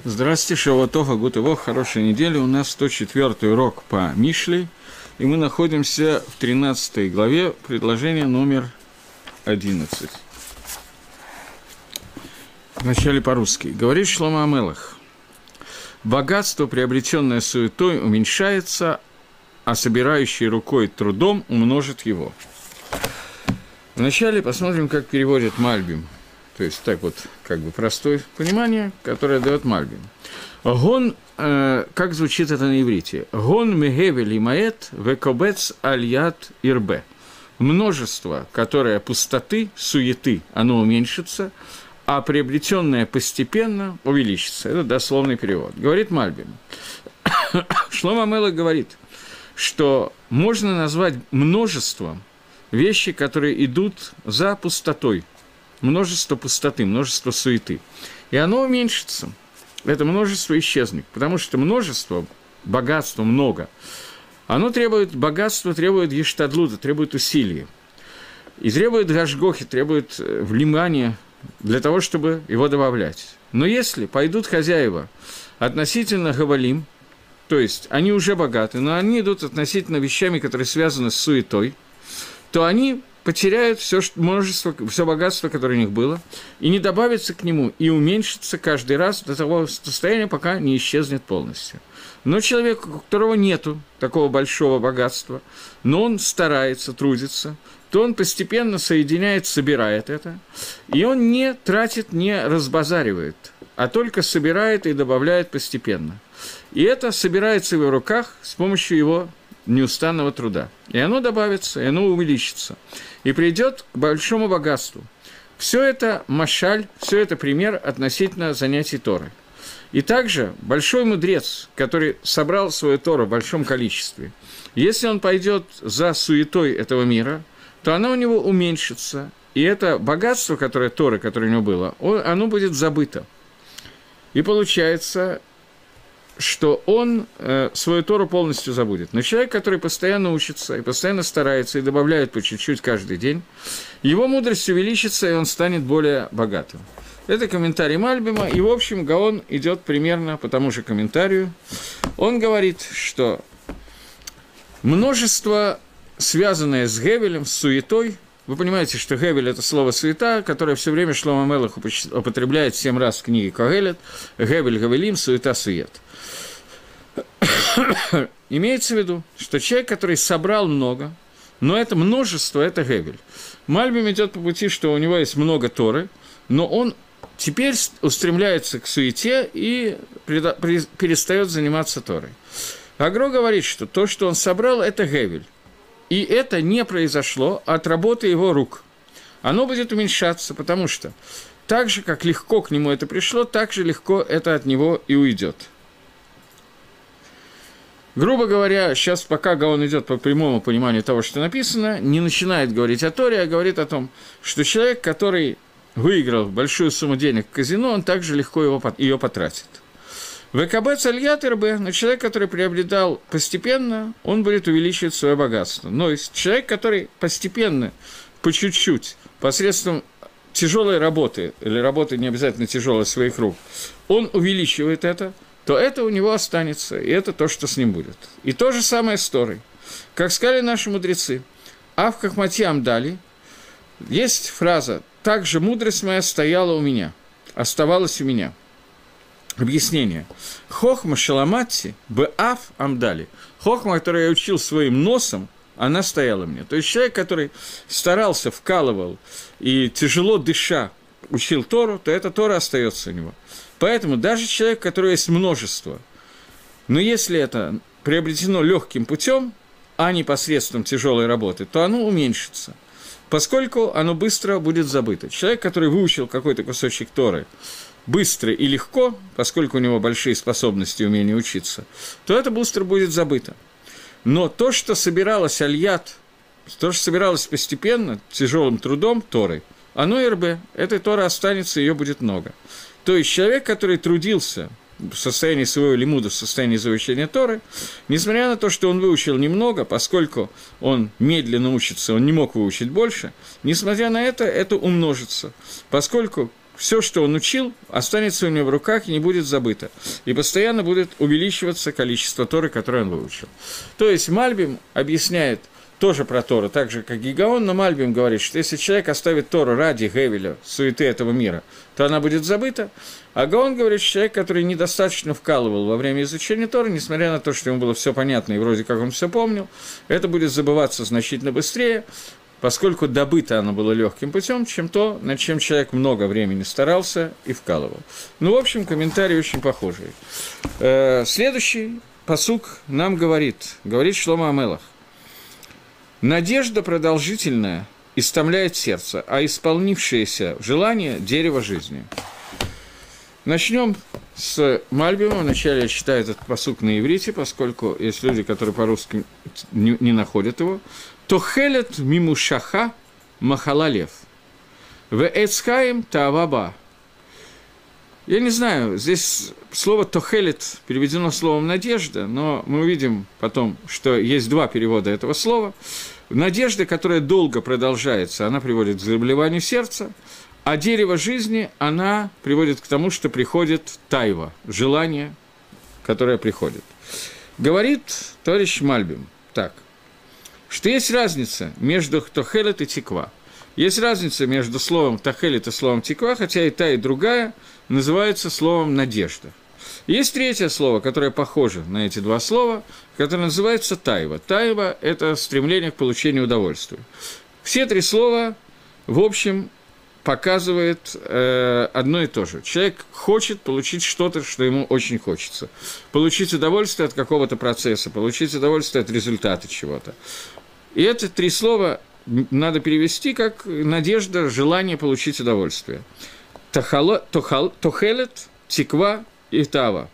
Здравствуйте, Шавуатова, Гутывох, хорошей недели. У нас 104-й урок по Мишле, и мы находимся в 13 главе, предложение номер 11. Вначале по-русски. Говорит Шломо ха-Мелех: «Богатство, приобретенное суетой, уменьшается, а собирающий рукой трудом умножит его». Вначале посмотрим, как переводит Мальбим. То есть, так вот, как бы простое понимание, которое дает Мальбим. Гон, как звучит это на иврите? Гон мегевель и маэт векобец альят ирбе. Множество, которое пустоты, суеты, оно уменьшится, а приобретенное постепенно увеличится. Это дословный перевод. Говорит Мальбим. Шломо ха-Мелех говорит, что можно назвать множеством вещи, которые идут за пустотой. Множество пустоты, множество суеты. И оно уменьшится. Это множество исчезнет. Потому что множество, богатства много. Оно требует, богатство требует ештадлута, требует усилия. И требует гашгохи, требует внимания для того, чтобы его добавлять. Но если пойдут хозяева относительно гавалим, то есть они уже богаты, но они идут относительно вещами, которые связаны с суетой, то они потеряют все множество, все богатство, которое у них было, и не добавится к нему, и уменьшится каждый раз до того состояния, пока не исчезнет полностью. Но человек, у которого нету такого большого богатства, но он старается, трудится, то он постепенно соединяет, собирает это, и он не тратит, не разбазаривает, а только собирает и добавляет постепенно. И это собирается в его руках с помощью его неустанного труда. И оно добавится, и оно увеличится. И придет к большому богатству. Все это машаль, все это пример относительно занятий Торы. И также большой мудрец, который собрал свою Тору в большом количестве, если он пойдет за суетой этого мира, то оно у него уменьшится. И это богатство, которое Торы, которое у него было, оно будет забыто. И получается, что он свою Тору полностью забудет. Но человек, который постоянно учится и постоянно старается и добавляет по чуть-чуть каждый день, его мудрость увеличится, и он станет более богатым. Это комментарий Мальбима, и, в общем, Гаон идет примерно по тому же комментарию. Он говорит, что множество, связанное с Гевелем, с суетой, вы понимаете, что Гевель – это слово «суета», которое все время Шломо ха-Мелех употребляет 7 раз в книге Когелет. Гевель, Гавелим, суета, сует. Имеется в виду, что человек, который собрал много, но это множество – это Гевель. Мальбим идет по пути, что у него есть много Торы, но он теперь устремляется к суете и перестает заниматься Торой. Агро говорит, что то, что он собрал – это Гевель. И это не произошло от работы его рук. Оно будет уменьшаться, потому что так же, как легко к нему это пришло, так же легко это от него и уйдет. Грубо говоря, сейчас пока Гаон идет по прямому пониманию того, что написано, не начинает говорить о Торе, а говорит о том, что человек, который выиграл большую сумму денег в казино, он также легко ее потратит. ВКБ цальят РБ, но человек, который приобретал постепенно, он будет увеличивать свое богатство. Но есть человек, который постепенно, по чуть-чуть, посредством тяжелой работы, или работы не обязательно тяжелой своих рук, он увеличивает это, то это у него останется, и это то, что с ним будет. И то же самое с Торой. Как сказали наши мудрецы, «А в Хахмати Амдали» есть фраза «также мудрость моя стояла у меня, оставалась у меня». Объяснение. Хохма шаламатти беав амдали. Хохма, которую я учил своим носом, она стояла мне. То есть человек, который старался, вкалывал и тяжело дыша учил Тору, то эта Тора остается у него. Поэтому даже человек, у которого есть множество, но если это приобретено легким путем, а не посредством тяжелой работы, то оно уменьшится, поскольку оно быстро будет забыто. Человек, который выучил какой-то кусочек Торы быстро и легко, поскольку у него большие способности и умения учиться, то это быстро будет забыто. Но то, что собиралось альят, то, что собиралось постепенно, тяжелым трудом Торы, оно РБ, этой Торы останется, ее будет много. То есть человек, который трудился в состоянии своего лимуда, в состоянии изучения Торы, несмотря на то, что он выучил немного, поскольку он медленно учится, он не мог выучить больше, несмотря на это умножится, поскольку все, что он учил, останется у него в руках и не будет забыто. И постоянно будет увеличиваться количество Торы, которое он выучил. То есть Мальбим объясняет тоже про Тору, так же, как и Гаон, но Мальбим говорит, что если человек оставит Тору ради Гевеля, суеты этого мира, то она будет забыта. А Гаон говорит, что человек, который недостаточно вкалывал во время изучения Торы, несмотря на то, что ему было все понятно и вроде как он все помнил, это будет забываться значительно быстрее, поскольку добыто оно было легким путем, чем то, над чем человек много времени старался и вкалывал. Ну, в общем, комментарии очень похожие. Следующий пасук нам говорит Шломо ха-Мелех: «Надежда продолжительная истомляет сердце, а исполнившееся желание – дерево жизни». Начнем с Мальбима. Вначале я читаю этот пасук на иврите, поскольку есть люди, которые по-русски не находят его. «Тохелет мимушаха махала лев, вэцхаим тааваба». Я не знаю, здесь слово «тохелет» переведено словом «надежда», но мы увидим потом, что есть два перевода этого слова. Надежда, которая долго продолжается, она приводит к заболеванию сердца, а дерево жизни, она приводит к тому, что приходит тайва, желание, которое приходит. Говорит товарищ Мальбим так, что есть разница между тохелет и тиква. Есть разница между словом тохелет и словом тиква, хотя и та, и другая называется словом надежда. Есть третье слово, которое похоже на эти два слова, которое называется тайва. Тайва – это стремление к получению удовольствия. Все три слова, в общем, показывает одно и то же. Человек хочет получить что-то, что ему очень хочется. Получить удовольствие от какого-то процесса, получить удовольствие от результата чего-то. И эти три слова надо перевести как надежда, желание получить удовольствие. Тохелет, тиква и тава.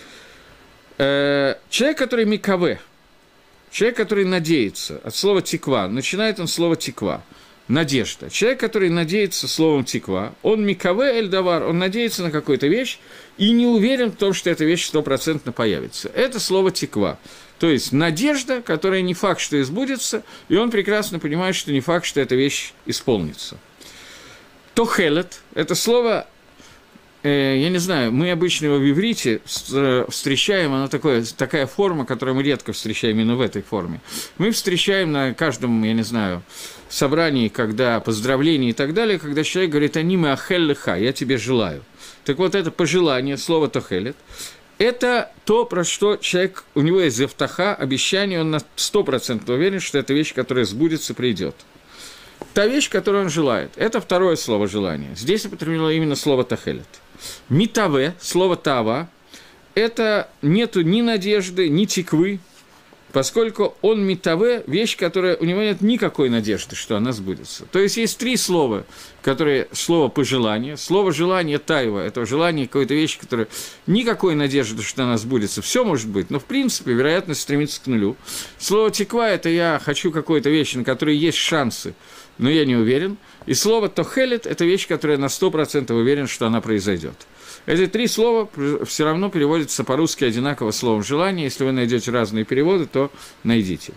Человек, который микаве, человек, который надеется, от слова тиква, начинает он слово тиква, надежда. Человек, который надеется словом тиква, он микаве эль-давар, он надеется на какую-то вещь и не уверен в том, что эта вещь 100% появится. Это слово тиква. То есть надежда, которая не факт, что избудется, и он прекрасно понимает, что не факт, что эта вещь исполнится. Тохелет – это слово, я не знаю, мы обычно его в иврите встречаем, оно такая форма, которую мы редко встречаем именно в этой форме. Мы встречаем на каждом, я не знаю, собрании, когда поздравления и так далее, когда человек говорит «Аниме ахель леха», «я тебе желаю». Так вот, это пожелание, слово «тохелет», это то, про что человек, у него есть завтаха, обещание, он на 100% уверен, что это вещь, которая сбудется, придет. Та вещь, которую он желает, это второе слово «желание». Здесь употреблено именно слово «тохелет». Митаве, слово «тава», это нету ни надежды, ни тиквы, поскольку он митаве, вещь, которая у него нет никакой надежды, что она сбудется. То есть есть три слова, которые слово «пожелание». Слово «желание» тайва – это желание какой-то вещи, которая никакой надежды, что она сбудется. Все может быть, но в принципе вероятность стремится к нулю. Слово «тиква» – это я хочу какой-то вещи, на которой есть шансы, но я не уверен. И слово «тохелет» – это вещь, которая на 100% уверен, что она произойдет. Эти три слова все равно переводятся по-русски одинаково словом «желание». Если вы найдете разные переводы, то найдите.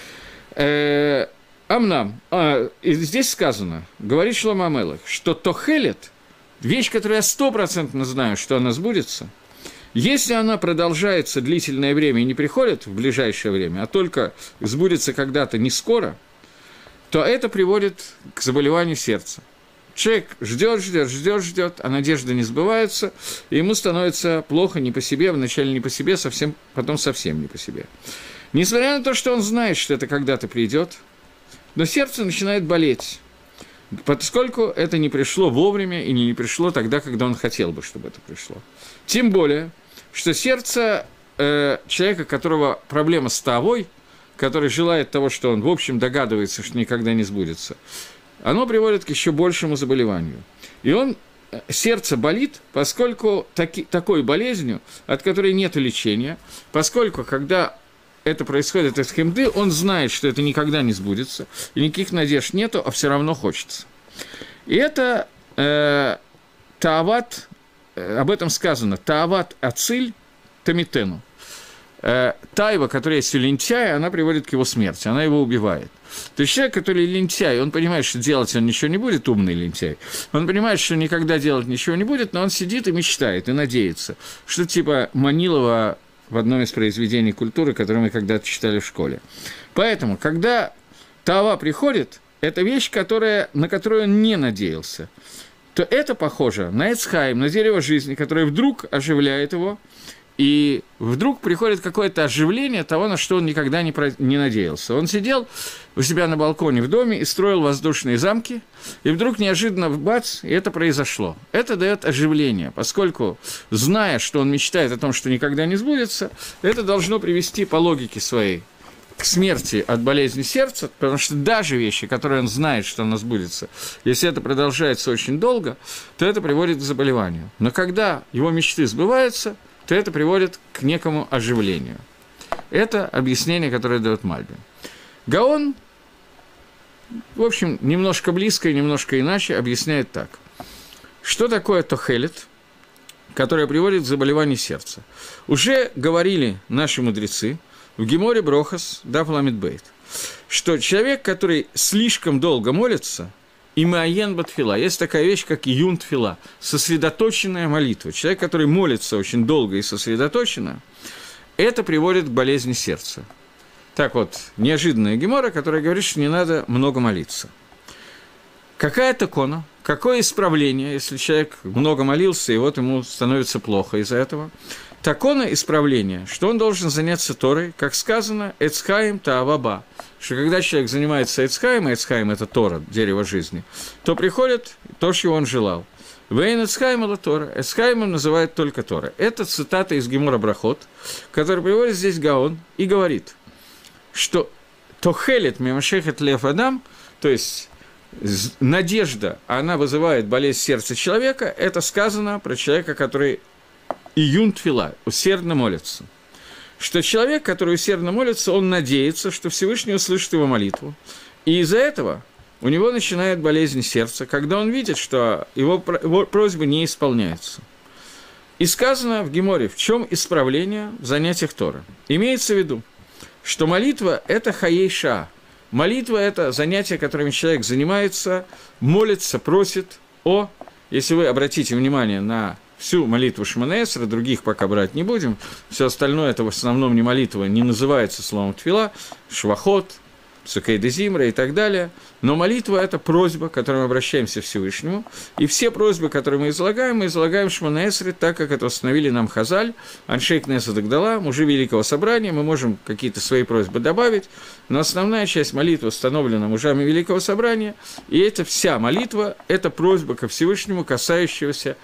Амнам. И здесь сказано, говорит Шломо ха-Мелех, что тохелет, вещь, которую я 100% знаю, что она сбудется, если она продолжается длительное время и не приходит в ближайшее время, а только сбудется когда-то не скоро, то это приводит к заболеванию сердца. Человек ждет, а надежда не сбывается, и ему становится плохо не по себе, вначале не по себе, потом совсем не по себе. Несмотря на то, что он знает, что это когда-то придет, но сердце начинает болеть, поскольку это не пришло вовремя и не пришло тогда, когда он хотел бы, чтобы это пришло. Тем более, что сердце человека, у которого проблема с тавой, который желает того, что он, в общем, догадывается, что никогда не сбудется, оно приводит к еще большему заболеванию. И сердце болит, поскольку такой болезнью, от которой нет лечения, поскольку, когда это происходит из хемды, он знает, что это никогда не сбудется, и никаких надежд нету, а все равно хочется. И это таават, об этом сказано, таават ациль тамитену. Тайва, которая есть у лентяя, она приводит к его смерти, она его убивает. То есть человек, который лентяй, он понимает, что делать он ничего не будет, умный лентяй. Он понимает, что никогда делать ничего не будет, но он сидит и мечтает, и надеется. Что типа Манилова в одном из произведений культуры, которое мы когда-то читали в школе. Поэтому, когда таава приходит, это вещь, на которую он не надеялся, то это похоже на Эц Хаим, на дерево жизни, которое вдруг оживляет его, и вдруг приходит какое-то оживление того, на что он никогда не надеялся. Он сидел у себя на балконе в доме и строил воздушные замки, и вдруг неожиданно бац, и это произошло. Это дает оживление, поскольку, зная, что он мечтает о том, что никогда не сбудется, это должно привести по логике своей к смерти от болезни сердца, потому что даже вещи, которые он знает, что у нас сбудется, если это продолжается очень долго, то это приводит к заболеванию. Но когда его мечты сбываются, то это приводит к некому оживлению. Это объяснение, которое дает Мальбим. Гаон, в общем, немножко близко и немножко иначе объясняет так. Что такое тохелет, которое приводит к заболеванию сердца? Уже говорили наши мудрецы в Геморе Брохас Даф ламид бейт, что человек, который слишком долго молится, и мааен батфила, есть такая вещь, как июн тфила, сосредоточенная молитва. Человек, который молится очень долго и сосредоточенно, это приводит к болезни сердца. Так вот, неожиданная гемора, которая говорит, что не надо много молиться. Какая такона, какое исправление, если человек много молился, и вот ему становится плохо из-за этого? Такона исправления, что он должен заняться Торой, как сказано, «Эцхаим тааваба», что когда человек занимается Эцхаим, а Эцхаим – это Тора, дерево жизни, то приходит то, чего он желал. «Вейн Эцхаим ала Тора», Эцхаимом называют только Тора. Это цитата из Гемора Брахот, который приводит здесь Гаон и говорит, что «Тохелет мимашехет лев адам», то есть надежда, она вызывает болезнь сердца человека, это сказано про человека, который июн тфила, усердно молится. Что человек, который усердно молится, он надеется, что Всевышний услышит его молитву. И из-за этого у него начинает болезнь сердца, когда он видит, что его просьбы не исполняются. И сказано в Геморе, в чем исправление в занятиях Торы. Имеется в виду, что молитва – это хаей ша. Молитва – это занятие, которым человек занимается, молится, просит о… Если вы обратите внимание на всю молитву Шмона Эсра, других пока брать не будем, все остальное это в основном не молитва, не называется словом тфила, швахот, псукей де зимра и так далее, но молитва – это просьба, к которой мы обращаемся к Всевышнему, и все просьбы, которые мы излагаем в Шмона Эсре, так как это установили нам Хазаль, Аншей Кнесет Агдала, мужи Великого Собрания, мы можем какие-то свои просьбы добавить, но основная часть молитвы установлена мужами Великого Собрания, и это вся молитва – это просьба ко Всевышнему, касающаяся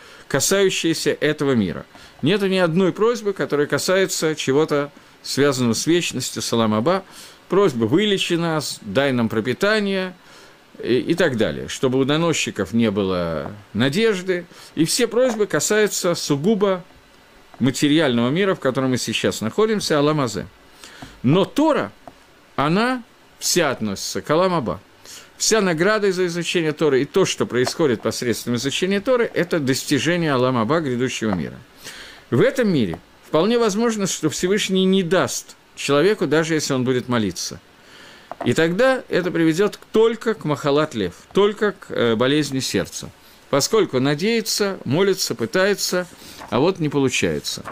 этого мира. Нету ни одной просьбы, которая касается чего-то, связанного с вечностью, салам аба, просьба «вылечи нас», «дай нам пропитание» и так далее, чтобы у доносчиков не было надежды. И все просьбы касаются сугубо материального мира, в котором мы сейчас находимся, аламазе. Но Тора, она вся относится к аламаба. Вся награда за изучение Торы и то, что происходит посредством изучения Торы, это достижение аламаба, грядущего мира. В этом мире вполне возможно, что Всевышний не даст человеку, даже если он будет молиться. И тогда это приведет только к махалат лев, только к болезни сердца. Поскольку надеется, молится, пытается, а вот не получается.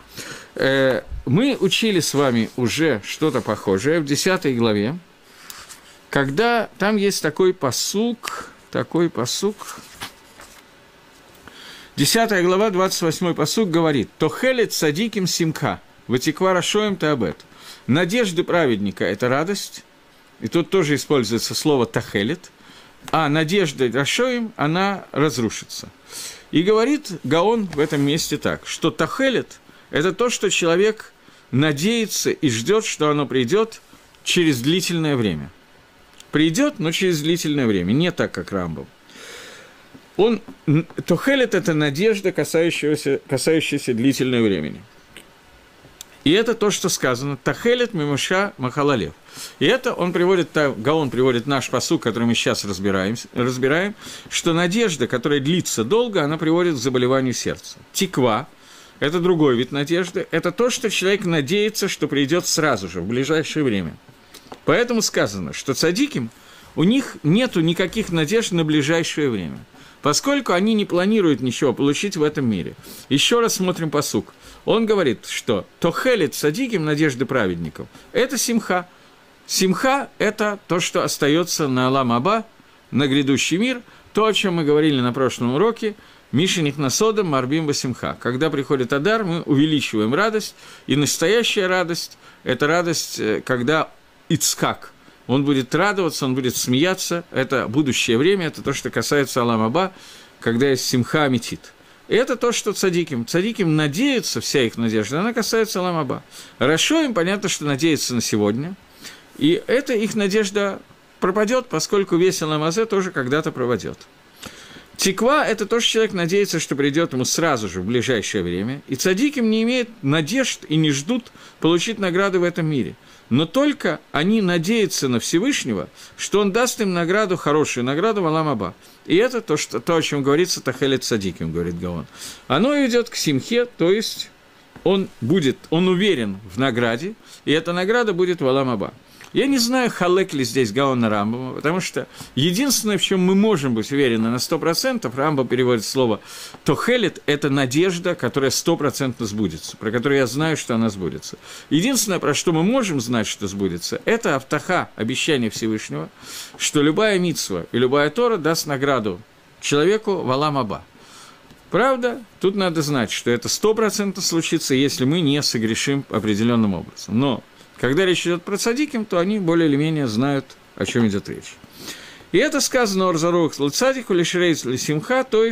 Мы учили с вами уже что-то похожее в 10 главе, когда там есть такой пасук, 10 глава, 28 пасук говорит: «Тохелет садиким симха, ватиква рашоем таабет». Надежды праведника – это радость, и тут тоже используется слово «тахелет», а надежда рашоем, она разрушится. И говорит Гаон в этом месте так, что тахелет – это то, что человек надеется и ждет, что оно придет через длительное время. Придет, но через длительное время, не так, как Рамбам. Тохелет – это надежда, касающаяся длительного времени. И это то, что сказано «Тахелет мимуша махалалев». И это Гаон приводит наш пасук, который мы сейчас разбираем, что надежда, которая длится долго, она приводит к заболеванию сердца. Тиква – это другой вид надежды, это то, что человек надеется, что придет сразу же, в ближайшее время. Поэтому сказано, что цадиким, у них нету никаких надежд на ближайшее время, поскольку они не планируют ничего получить в этом мире. Еще раз смотрим пасук. Он говорит, что «тохелет цадиким» надежды праведников – это симха. Симха – это то, что остается на Алам Аба, на грядущий мир, то, о чем мы говорили на прошлом уроке, «Мишених насодом марбим басимха». Когда приходит Адар, мы увеличиваем радость, и настоящая радость – это радость, когда Ицхак, он будет радоваться, он будет смеяться, это будущее время, это то, что касается Алам Аба, когда есть симха амитит. И это то, что цадиким. Цадиким надеются, вся их надежда, она касается Алам Аба. Рашо им понятно, что надеются на сегодня, и эта их надежда пропадет, поскольку весь Алам Азе тоже когда-то пропадет. Тиква – это то, что человек надеется, что придет ему сразу же, в ближайшее время, и цадиким не имеют надежд и не ждут получить награду в этом мире. Но только они надеются на Всевышнего, что он даст им награду, хорошую награду в Алам Аба. И это то, о чем говорится «тахелет цадиким», говорит Гаон. Оно идет к симхе, то есть он уверен в награде, и эта награда будет в Алам Аба. Я не знаю, халек ли здесь Гаон Рамбама, потому что единственное, в чем мы можем быть уверены на 100%, Рамбам переводит слово «тохелет» – это надежда, которая 100% сбудется, про которую я знаю, что она сбудется. Единственное, про что мы можем знать, что сбудется, это автаха, обещание Всевышнего, что любая мицва и любая Тора даст награду человеку в Алам Аба. Правда, тут надо знать, что это 100% случится, если мы не согрешим определенным образом. Но когда речь идет про цадиким, то они более или менее знают, о чем идет речь. И это сказано «Орзарух лцадику лишрейц лисимха», то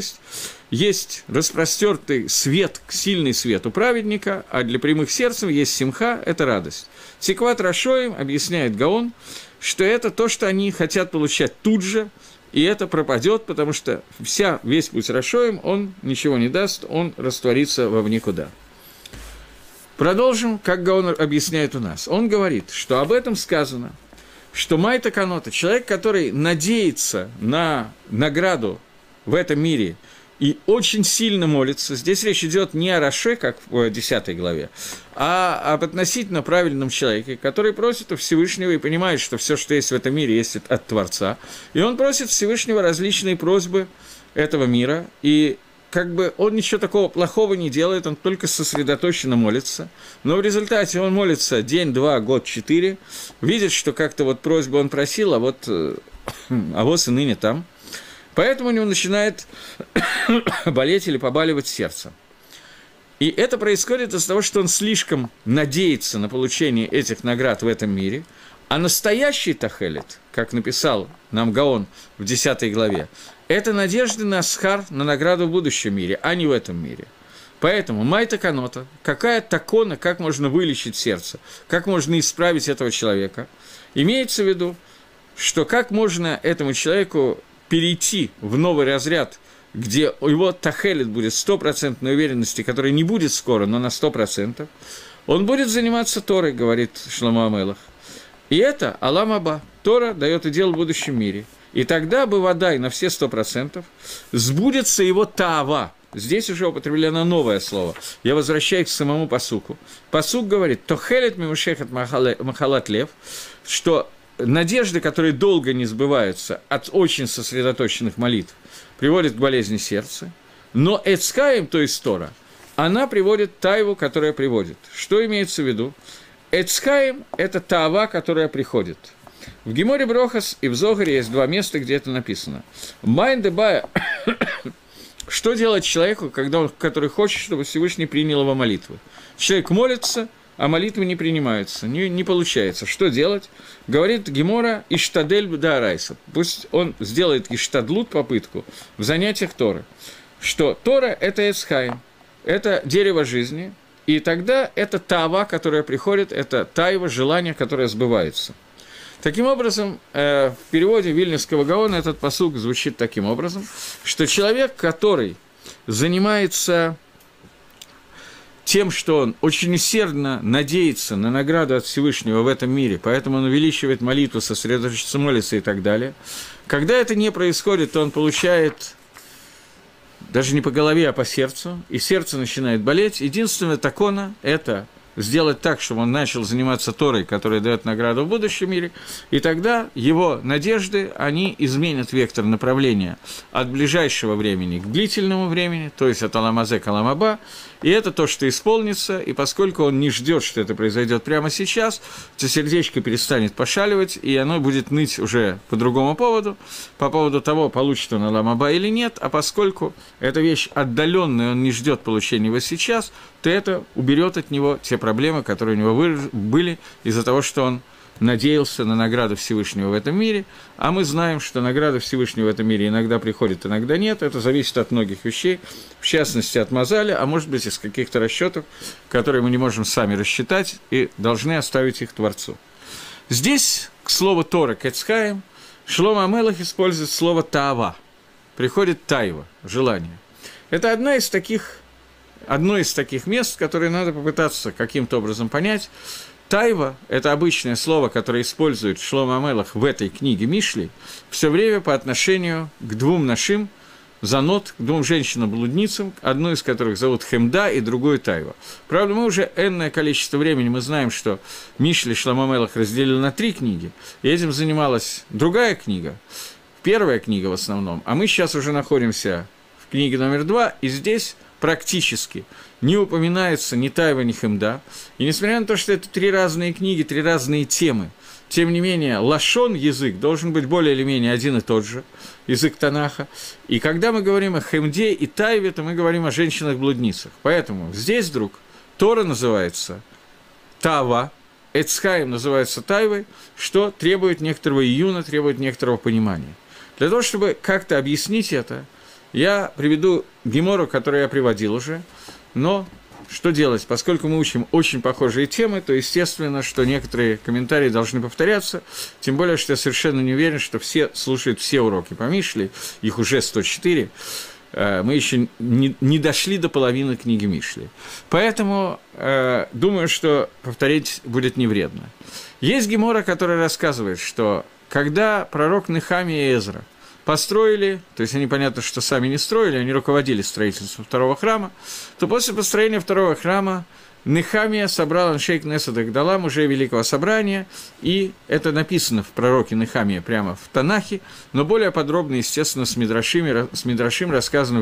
есть распростертый свет, сильный свет у праведника, а для прямых сердцем есть симха – это радость. Тикват Рашоим объясняет Гаон, что это то, что они хотят получать тут же, и это пропадет, потому что весь путь Рашоим, он ничего не даст, он растворится во никуда. Продолжим, как Гаон объясняет у нас. Он говорит, что об этом сказано, что Майта Канота, человек, который надеется на награду в этом мире и очень сильно молится, здесь речь идет не о Раше, как в 10 главе, а об относительно правильном человеке, который просит у Всевышнего и понимает, что все, что есть в этом мире, есть от Творца, и он просит Всевышнего различные просьбы этого мира, и как бы он ничего такого плохого не делает, он только сосредоточенно молится, но в результате он молится день, 2, год, 4, видит, что как-то вот просьбу он просил, а вот и ныне там, поэтому у него начинает болеть или побаливать сердце. И это происходит из-за того, что он слишком надеется на получение этих наград в этом мире, а настоящий тахелет, как написал нам Гаон в 10 главе, это надежда на схар, на награду в будущем мире, а не в этом мире. Поэтому майта канота, какая такона, как можно вылечить сердце, как можно исправить этого человека, имеется в виду, что как можно этому человеку перейти в новый разряд, где его тахелет будет 100% уверенности, которая не будет скоро, но на 100%, он будет заниматься Торой, говорит Шломо ха-Мелех. И это Алам Аба. Тора дает удел в будущем мире. И тогда бы водай на все 100% сбудется его таава. Здесь уже употреблено новое слово. Я возвращаюсь к самому пасуку. Пасук говорит, «Тохелет мимушехат махалат лев», что надежды, которые долго не сбываются от очень сосредоточенных молитв, приводят к болезни сердца. Но эцкаем, то есть Тора, она приводит тайву, которая приводит. Что имеется в виду? Эцкаем – это таава, которая приходит. В Геморе Брохас и в Зогаре есть 2 места, где это написано. Майн дебая. Что делать человеку, который хочет, чтобы Всевышний принял его молитвы? Человек молится, а молитвы не принимаются, не получается. Что делать? Говорит Гемора «Иштадель б'даарайса». Пусть он сделает иштадлут, попытку, в занятиях Торы. Что Тора – это эцхайм, это дерево жизни, и тогда это таава, которая приходит, это тайва, желание, которое сбывается. Таким образом, в переводе Вильнюсского Гаона этот пасук звучит таким образом, что человек, который занимается тем, что он очень усердно надеется на награду от Всевышнего в этом мире, поэтому он увеличивает молитву, сосредоточится, молится и так далее, когда это не происходит, то он получает даже не по голове, а по сердцу, и сердце начинает болеть. Единственное такона – это сделать так, чтобы он начал заниматься Торой, которая дает награду в будущем мире, и тогда его надежды, они изменят вектор направления от ближайшего времени к длительному времени, то есть от Аламазе к Аламаба, и это то, что исполнится, и поскольку он не ждет, что это произойдет прямо сейчас, то сердечко перестанет пошаливать, и оно будет ныть уже по другому поводу, по поводу того, получит он Аламаба или нет, а поскольку эта вещь отдаленная, он не ждет получения его сейчас, то это уберет от него те проблемы, которые у него были из-за того, что он надеялся на награду Всевышнего в этом мире, а мы знаем, что награда Всевышнего в этом мире иногда приходит, иногда нет, это зависит от многих вещей, в частности от Мазаля, а может быть из каких-то расчетов, которые мы не можем сами рассчитать и должны оставить их Творцу. Здесь, к слову Тора, Кецхаим, Шломо а-Мелех использует слово «таава», приходит «таева», желание. Это одно из таких мест, которые надо попытаться каким-то образом понять. Тайва – это обычное слово, которое использует Шломо а-Мелех в этой книге Мишли, все время по отношению к двум нашим, занот, к двум женщинам-блудницам, одну из которых зовут Хемда и другую Тайва. Правда, мы уже энное количество времени, мы знаем, что Мишли Шломо а-Мелех разделили на 3 книги, и этим занималась другая книга, первая книга в основном, а мы сейчас уже находимся в книге номер 2, и здесь практически не упоминается ни Тайва, ни Хемда. И несмотря на то, что это 3 разные книги, 3 разные темы, тем не менее, лашон, язык, должен быть более или менее один и тот же, язык Танаха. И когда мы говорим о Хемде и Тайве, то мы говорим о женщинах-блудницах. Поэтому здесь вдруг Тора называется Тава, Эцхаим называется Тайвой, что требует некоторого июна, требует некоторого понимания. Для того, чтобы как-то объяснить это, я приведу гемору, которую я приводил уже, но что делать? Поскольку мы учим очень похожие темы, то естественно, что некоторые комментарии должны повторяться, тем более, что я совершенно не уверен, что все слушают все уроки по Мишле, их уже 104, мы еще не дошли до половины книги Мишли. Поэтому думаю, что повторить будет не вредно. Есть гемора, которая рассказывает, что когда пророк Нехамия и Эзра построили, то есть они, понятно, что сами не строили, они руководили строительством второго храма, то после построения второго храма Нехамия собрал Аншей Кнесет Агдала, мужей Великого Собрания, и это написано в пророке Нехамия прямо в Танахе, но более подробно, естественно, с Мидрашим рассказано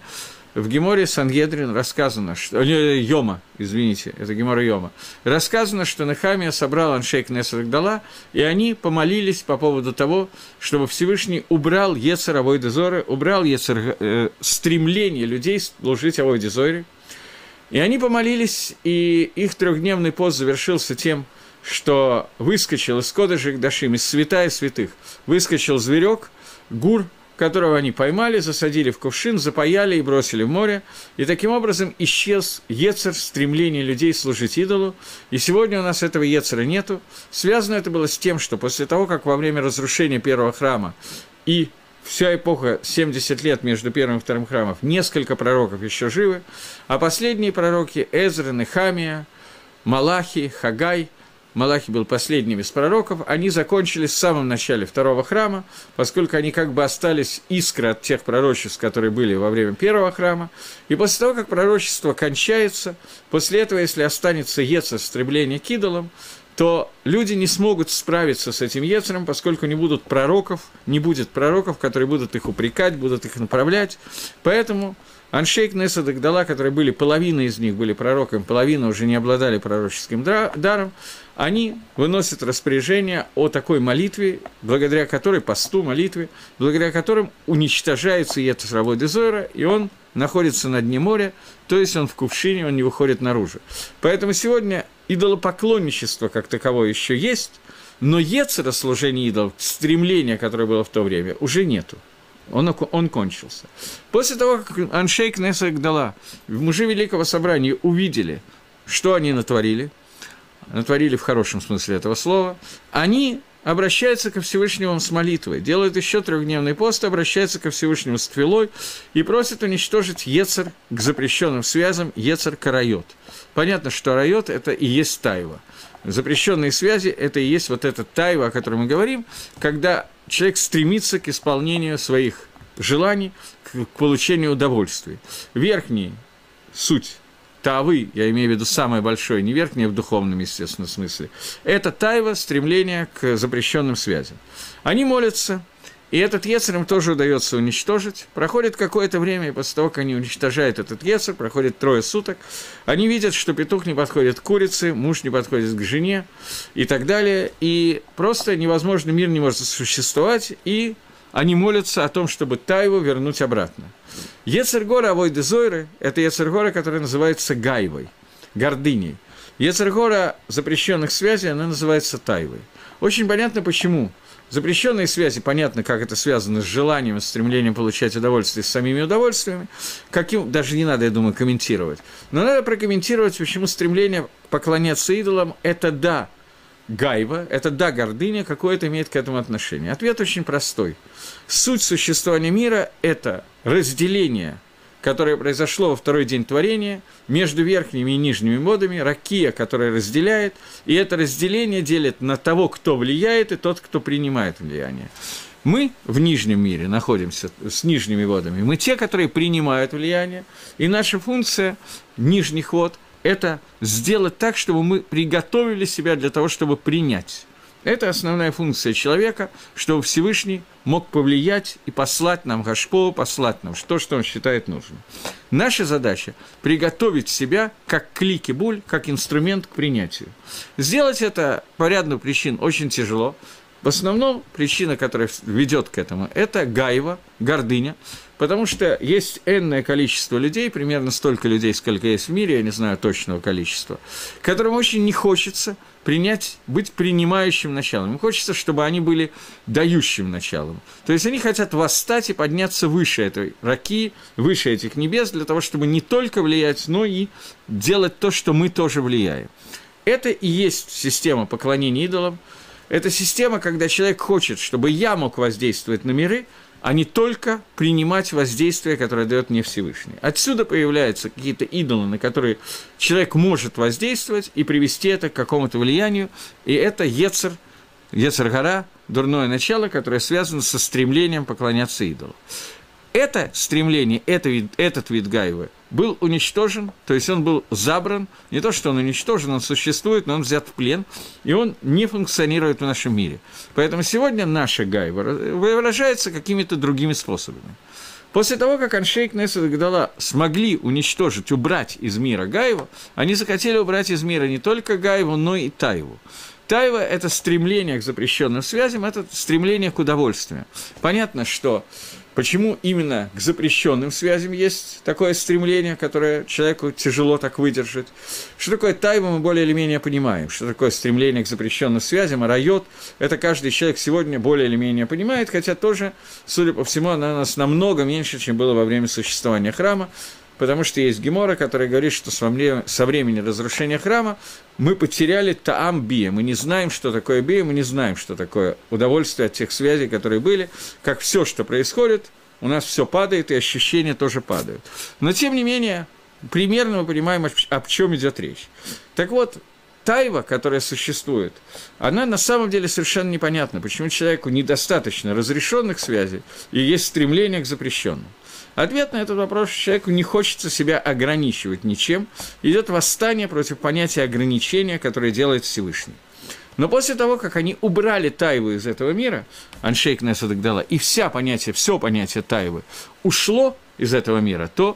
в Геморе Сангедрин рассказано, что... Йома, извините, это Гемора Йома. Рассказано, что Нехамия собрал Аншей Кнесет Агдала, и они помолились по поводу того, чтобы Всевышний убрал Йецер Авойда Зоры, убрал Йецер стремление людей служить Авойде Зоре. И они помолились, и их 3-дневный пост завершился тем, что выскочил из Кодеши Кдашим, из святая святых, выскочил зверек, гур, которого они поймали, засадили в кувшин, запаяли и бросили в море, и таким образом исчез Йецер, стремление людей служить идолу, и сегодня у нас этого Йецера нету. Связано это было с тем, что после того, как во время разрушения первого храма и вся эпоха 70 лет между первым и вторым храмом, несколько пророков еще живы, а последние пророки Эзра, Нехамия, Малахи, Хагай, Малахи был последним из пророков, они закончились в самом начале второго храма, поскольку они как бы остались искры от тех пророчеств, которые были во время первого храма, и после того, как пророчество кончается, после этого, если останется Йецер, стремление к идолам, то люди не смогут справиться с этим Йецером, поскольку не будет пророков, которые будут их упрекать, будут их направлять, поэтому Аншей Кнесет Агдала, которые были, половина из них были пророками, половина уже не обладали пророческим даром, они выносят распоряжение о такой молитве, благодаря которой, посту, молитве, благодаря которым уничтожается Йецер Авойда Зора, и он находится на дне моря, то есть он в кувшине, он не выходит наружу. Поэтому сегодня идолопоклонничество как таковое еще есть, но Йецера, служение идолов, стремление, которое было в то время, уже нету. Он кончился. После того, как Аншей Кнесет Агдала, мужи Великого Собрания, увидели, что они натворили в хорошем смысле этого слова, они обращаются ко Всевышнему с молитвой, делают еще 3-дневный пост, обращаются ко Всевышнему с тфилой и просят уничтожить Йецер к запрещенным связям, Йецер карайот. Понятно, что райот – это и есть тайва. Запрещенные связи – это и есть вот эта тайва, о которой мы говорим, когда человек стремится к исполнению своих желаний, к получению удовольствия. Верхняя суть тавы, я имею в виду самое большое, не верхнее в духовном, естественно, смысле, это тайва, стремление к запрещенным связям. Они молятся, и этот Йецер им тоже удается уничтожить. Проходит какое-то время, и после того, как они уничтожают этот Йецер, проходит 3 суток, они видят, что петух не подходит к курице, муж не подходит к жене и так далее, и просто невозможно, мир не может существовать, и они молятся о том, чтобы тайву вернуть обратно. Йецер гора авойде зойры – это Йецер гора, которая называется гайвой, гордыней. Йецер гора запрещенных связей, она называется тайвой. Очень понятно, почему. Запрещенные связи, понятно, как это связано с желанием, с стремлением получать удовольствие, с самими удовольствиями. Каким, даже не надо, я думаю, комментировать. Но надо прокомментировать, почему стремление поклоняться идолам – это да, гайва, это да, гордыня, какое это имеет к этому отношение. Ответ очень простой. Суть существования мира – это разделение, которое произошло во второй день творения, между верхними и нижними водами, ракия, которая разделяет, и это разделение делит на того, кто влияет, и тот, кто принимает влияние. Мы в нижнем мире находимся с нижними водами, мы те, которые принимают влияние, и наша функция нижних вод – это сделать так, чтобы мы приготовили себя для того, чтобы принять. Это основная функция человека, чтобы Всевышний мог повлиять и послать нам гашпо, послать нам то, что он считает нужным. Наша задача – приготовить себя как кликибуль, как инструмент к принятию. Сделать это по ряду причин очень тяжело. В основном причина, которая ведет к этому, это гайва, гордыня, потому что есть энное количество людей, примерно столько людей, сколько есть в мире, я не знаю точного количества, которым очень не хочется быть принимающим началом. Им хочется, чтобы они были дающим началом. То есть они хотят восстать и подняться выше этой раки, выше этих небес, для того, чтобы не только влиять, но и делать то, что мы тоже влияем. Это и есть система поклонения идолам. Это система, когда человек хочет, чтобы я мог воздействовать на миры, а не только принимать воздействие, которое дает мне Всевышний. Отсюда появляются какие-то идолы, на которые человек может воздействовать и привести это к какому-то влиянию, и это Йецер гора, дурное начало, которое связано со стремлением поклоняться идолу. Это стремление, этот вид гайвы был уничтожен, то есть он был забран, не то, что он уничтожен, он существует, но он взят в плен, и он не функционирует в нашем мире. Поэтому сегодня наша гайва выражается какими-то другими способами. После того, как Аншей Кнессет Гдала смогли уничтожить, убрать из мира гайву, они захотели убрать из мира не только гайву, но и тайву. Тайва – это стремление к запрещенным связям, это стремление к удовольствию. Понятно, что почему именно к запрещенным связям есть такое стремление, которое человеку тяжело так выдержать. Что такое тайва, мы более или менее понимаем. Что такое стремление к запрещенным связям, а райот – это каждый человек сегодня более или менее понимает, хотя тоже, судя по всему, она у нас намного меньше, чем было во время существования храма, потому что есть Гемора, которая говорит, что со времени разрушения храма мы потеряли таам бия, мы не знаем, что такое бия, мы не знаем, что такое удовольствие от тех связей, которые были, как все, что происходит, у нас все падает, и ощущения тоже падают. Но, тем не менее, примерно мы понимаем, о чем идет речь. Так вот, тайва, которая существует, она на самом деле совершенно непонятна, почему человеку недостаточно разрешенных связей и есть стремление к запрещенным. Ответ на этот вопрос: человеку не хочется себя ограничивать ничем, идет восстание против понятия ограничения, которое делает Всевышний. Но после того, как они убрали тайву из этого мира, Аншей Кнессет Гдала, и все понятие тайвы ушло из этого мира, то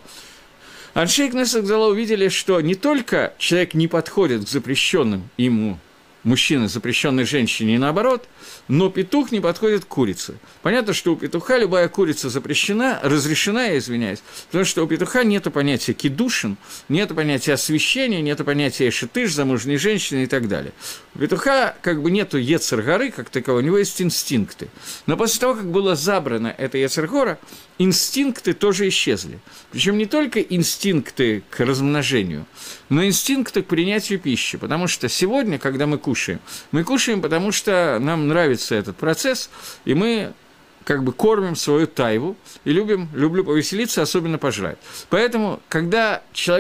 Аншей Кнессет Гдала увидели, что не только человек не подходит к запрещенным ему мужчины, запрещенной женщине, и наоборот, но петух не подходит к курице. Понятно, что у петуха любая курица разрешена, я извиняюсь, потому что у петуха нет понятия кидушин, нет понятия освящения, нет понятия шитыш, замужней женщины и так далее. У петуха как бы нету Йецер горы, как такового, у него есть инстинкты. Но после того, как была забрана эта Йецер гора, инстинкты тоже исчезли. Причем не только инстинкты к размножению, но инстинкты к принятию пищи. Потому что сегодня, когда мы кушаем, потому что нам нравится этот процесс, и мы как бы кормим свою тайву и люблю повеселиться, особенно пожрать. Поэтому, когда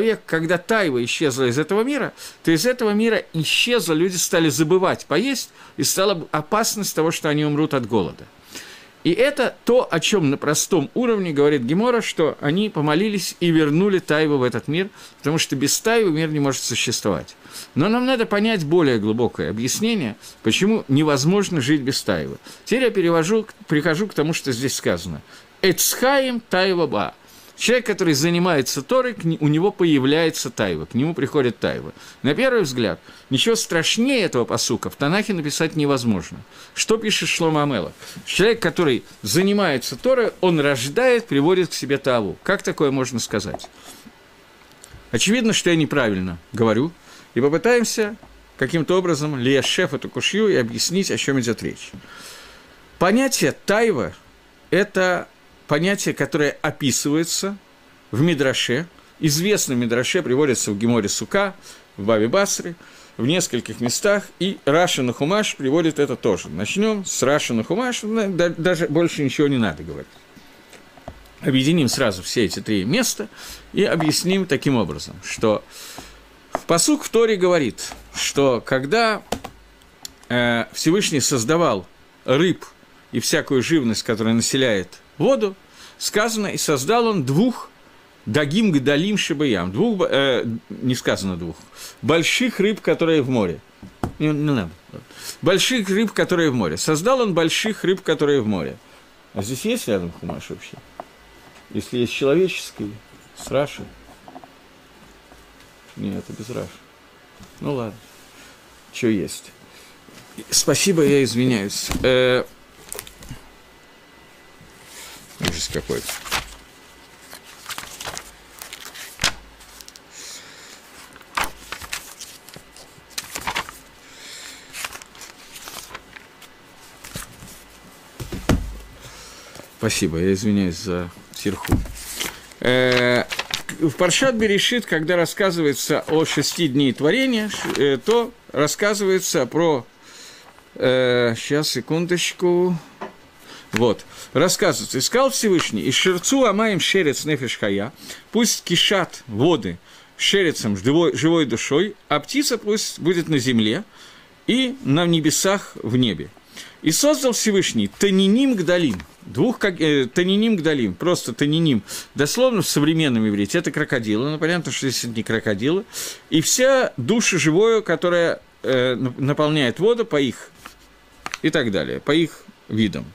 тайва исчезла из этого мира, то из этого мира исчезла, люди стали забывать поесть, и стала опасность того, что они умрут от голода. И это то, о чем на простом уровне говорит Гемора, что они помолились и вернули Тайву в этот мир, потому что без Тайвы мир не может существовать. Но нам надо понять более глубокое объяснение, почему невозможно жить без Тайвы. Теперь я прихожу к тому, что здесь сказано. «Эцхаим Тайва ба». Человек, который занимается Торой, у него появляется Тайва, к нему приходит Тайва. На первый взгляд, ничего страшнее этого пасука в Танахе написать невозможно. Что пишет Шломо Амелех? Человек, который занимается Торой, он рождает, приводит к себе Таву. Как такое можно сказать? Очевидно, что я неправильно говорю, и попытаемся каким-то образом лияшеф эту кушью и объяснить, о чем идет речь. Понятие Тайва – это понятие, которое описывается в Мидраше, известном Мидраше, приводится в Геморе Сука, в Баве Басре, в нескольких местах, и Раши Нахумаш приводит это тоже. Начнем с Раши Нахумаш, даже больше ничего не надо говорить. Объединим сразу все эти три места и объясним таким образом, что пасук в Торе говорит, что когда Всевышний создавал рыб и всякую живность, которая населяет воду, сказано, и создал он двух дагим гдалим шибаям, не сказано двух, больших рыб, которые в море. Не надо. Больших рыб, которые в море. Создал он больших рыб, которые в море. А здесь есть рядом хумаш вообще? Если есть человеческий, с Раши. Нет, это без Раши. Ну ладно. Что есть? Спасибо, я извиняюсь. Ужас какой-то. Спасибо, я извиняюсь за тирху. В Паршат Берешит, когда рассказывается о 6 днях творения, то рассказывается про... сейчас, секундочку... Вот, рассказывается, искал Всевышний, и шерцу амаем шерец нефеш хая, пусть кишат воды шерецом живой душой, а птица пусть будет на земле и на небесах в небе. И создал Всевышний таниним гдалим, таниним гдалим, просто таниним, дословно в современном иврите, это крокодилы, но понятно, что здесь не крокодилы, и вся душа живое, которая наполняет воду по их, и так далее, по их видам.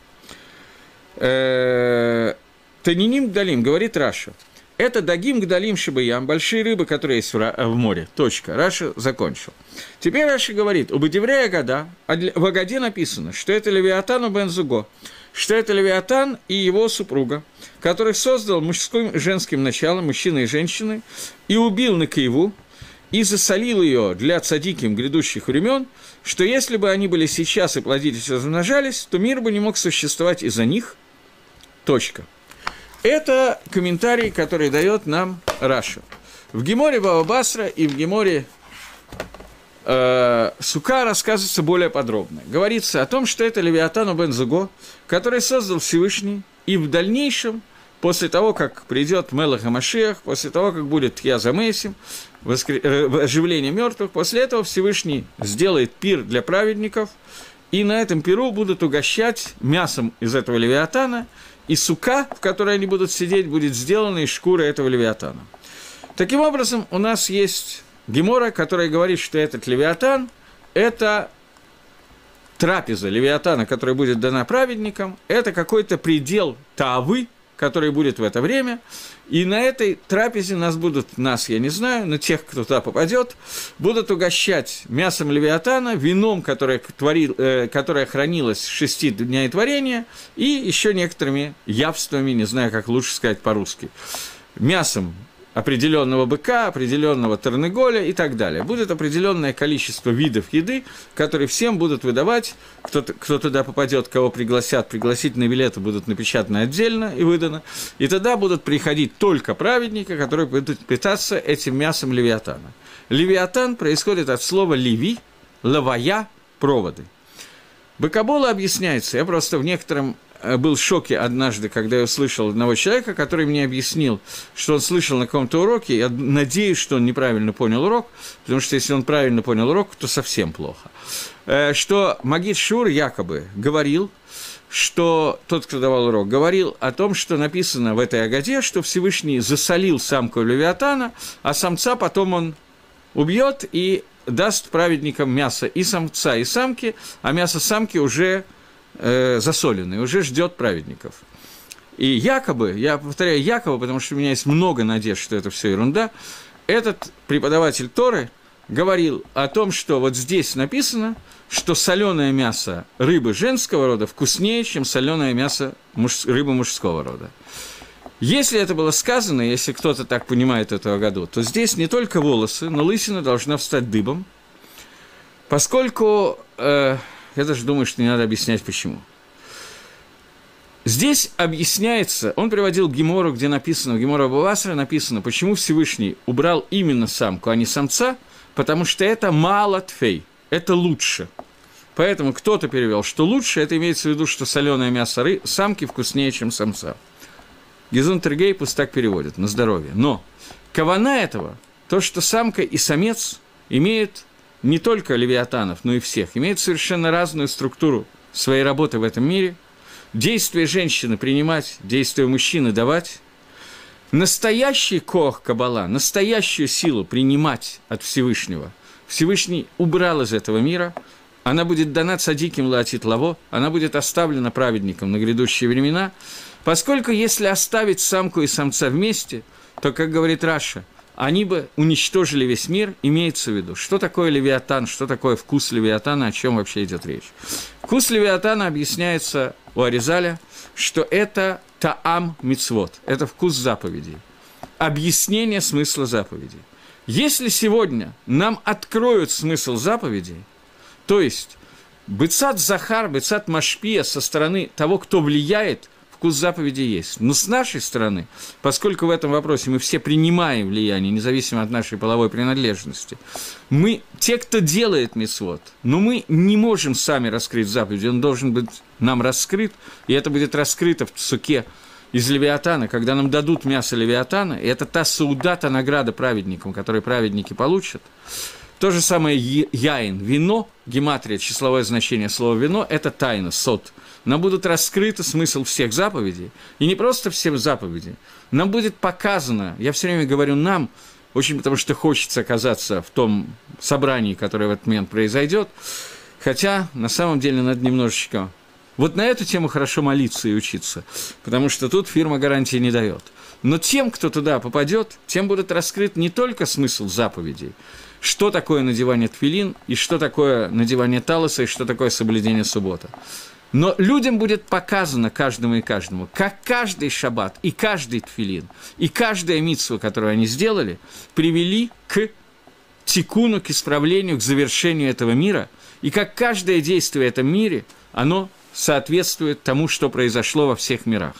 Таниним гдалим, говорит Раша, это дагим гдалим шибаям, большие рыбы, которые есть в море. Точка. Раша закончил. Теперь Раша говорит, у Бадеврея Агада, в Агаде написано, что это Левиатану бен Зуго, что это Левиатан и его супруга, который создал мужским и женским началом, мужчины и женщины, и убил Накаеву, и засолил ее для цадиким грядущих времен, что если бы они были сейчас и плодились и размножались, то мир бы не мог существовать из-за них. Точка. Это комментарий, который дает нам Раша. В Геморе Бава Басра и в Геморе Сука рассказывается более подробно. Говорится о том, что это Левиатану бен Зуго, который создал Всевышний, и в дальнейшем, после того, как придет Мелах ха-Машиах, после того, как будет Тхия за-Мейсим, оживление мертвых, после этого Всевышний сделает пир для праведников, и на этом пиру будут угощать мясом из этого Левиатана, и сука, в которой они будут сидеть, будет сделана из шкуры этого Левиатана. Таким образом, у нас есть Гемора, которая говорит, что этот Левиатан – это трапеза Левиатана, которая будет дана праведникам, это какой-то предел Таавы, который будет в это время, и на этой трапезе я не знаю, но тех, кто туда попадет, будут угощать мясом Левиатана, вином, которое хранилось 6 дней творения, и еще некоторыми явствами, не знаю, как лучше сказать по-русски, мясом определенного быка, определенного тернеголя и так далее. Будет определенное количество видов еды, которые всем будут выдавать. Кто туда попадет, кого пригласят, пригласительные билеты будут напечатаны отдельно и выданы. И тогда будут приходить только праведники, которые будут питаться этим мясом Левиатана. Левиатан происходит от слова «леви», «лавая», «проводы». Бакабола объясняется, я просто в некотором был в шоке однажды, когда я услышал одного человека, который мне объяснил, что он слышал на каком-то уроке, я надеюсь, что он неправильно понял урок, потому что если он правильно понял урок, то совсем плохо, что Магид Шур якобы говорил, что тот, кто давал урок, говорил о том, что написано в этой Агаде, что Всевышний засолил самку Левиатана, а самца потом он убьет и даст праведникам мясо и самца, и самки, а мясо самки уже засоленное, уже ждет праведников. И якобы, я повторяю якобы, потому что у меня есть много надежд, что это все ерунда, этот преподаватель Торы говорил о том, что вот здесь написано, что соленое мясо рыбы женского рода вкуснее, чем соленое мясо рыбы мужского рода. Если это было сказано, если кто-то так понимает этого году, то здесь не только волосы, но лысина должна встать дыбом, поскольку, я даже думаю, что не надо объяснять, почему. Здесь объясняется, он приводил Гемору, где написано, в Гемора Бава Басра написано, почему Всевышний убрал именно самку, а не самца, потому что это мало тфей, это лучше. Поэтому кто-то перевел, что лучше, это имеется в виду, что соленое мясо самки вкуснее, чем самца. Гезун Тергейпус так переводит, на здоровье. Но кавана этого, то, что самка и самец имеют не только левиатанов, но и всех, имеют совершенно разную структуру своей работы в этом мире, действия женщины принимать, действия мужчины давать, настоящий коах Каббала, настоящую силу принимать от Всевышнего, Всевышний убрал из этого мира, она будет дана цадиким лаатит лаво, она будет оставлена праведникам на грядущие времена, поскольку если оставить самку и самца вместе, то, как говорит Раша, они бы уничтожили весь мир, имеется в виду, что такое левиатан, что такое вкус левиатана, о чем вообще идет речь. Вкус левиатана объясняется у Аризаля, что это таам мицвот, это вкус заповедей, объяснение смысла заповедей. Если сегодня нам откроют смысл заповедей, то есть бецат захар, бецат машпия со стороны того, кто влияет, вкус заповеди есть. Но с нашей стороны, поскольку в этом вопросе мы все принимаем влияние, независимо от нашей половой принадлежности, мы, те, кто делает мицвот, но мы не можем сами раскрыть заповеди, он должен быть нам раскрыт, и это будет раскрыто в суке из Левиатана, когда нам дадут мясо Левиатана, и это та сауда, та награда праведникам, которые праведники получат. То же самое яин, вино, гематрия, числовое значение слова вино, это тайна, сот. Нам будут раскрыты смысл всех заповедей, и не просто всех заповедей. Нам будет показано, я все время говорю нам, очень потому что хочется оказаться в том собрании, которое в этот момент произойдет, хотя на самом деле надо немножечко... Вот на эту тему хорошо молиться и учиться, потому что тут фирма гарантии не дает. Но тем, кто туда попадет, тем будет раскрыт не только смысл заповедей, что такое надевание тфилин, и что такое надевание талоса, и что такое соблюдение суббота. Но людям будет показано каждому и каждому, как каждый шаббат, и каждый тфилин, и каждая мицва, которую они сделали, привели к тикуну, к исправлению, к завершению этого мира, и как каждое действие в этом мире, оно соответствует тому, что произошло во всех мирах.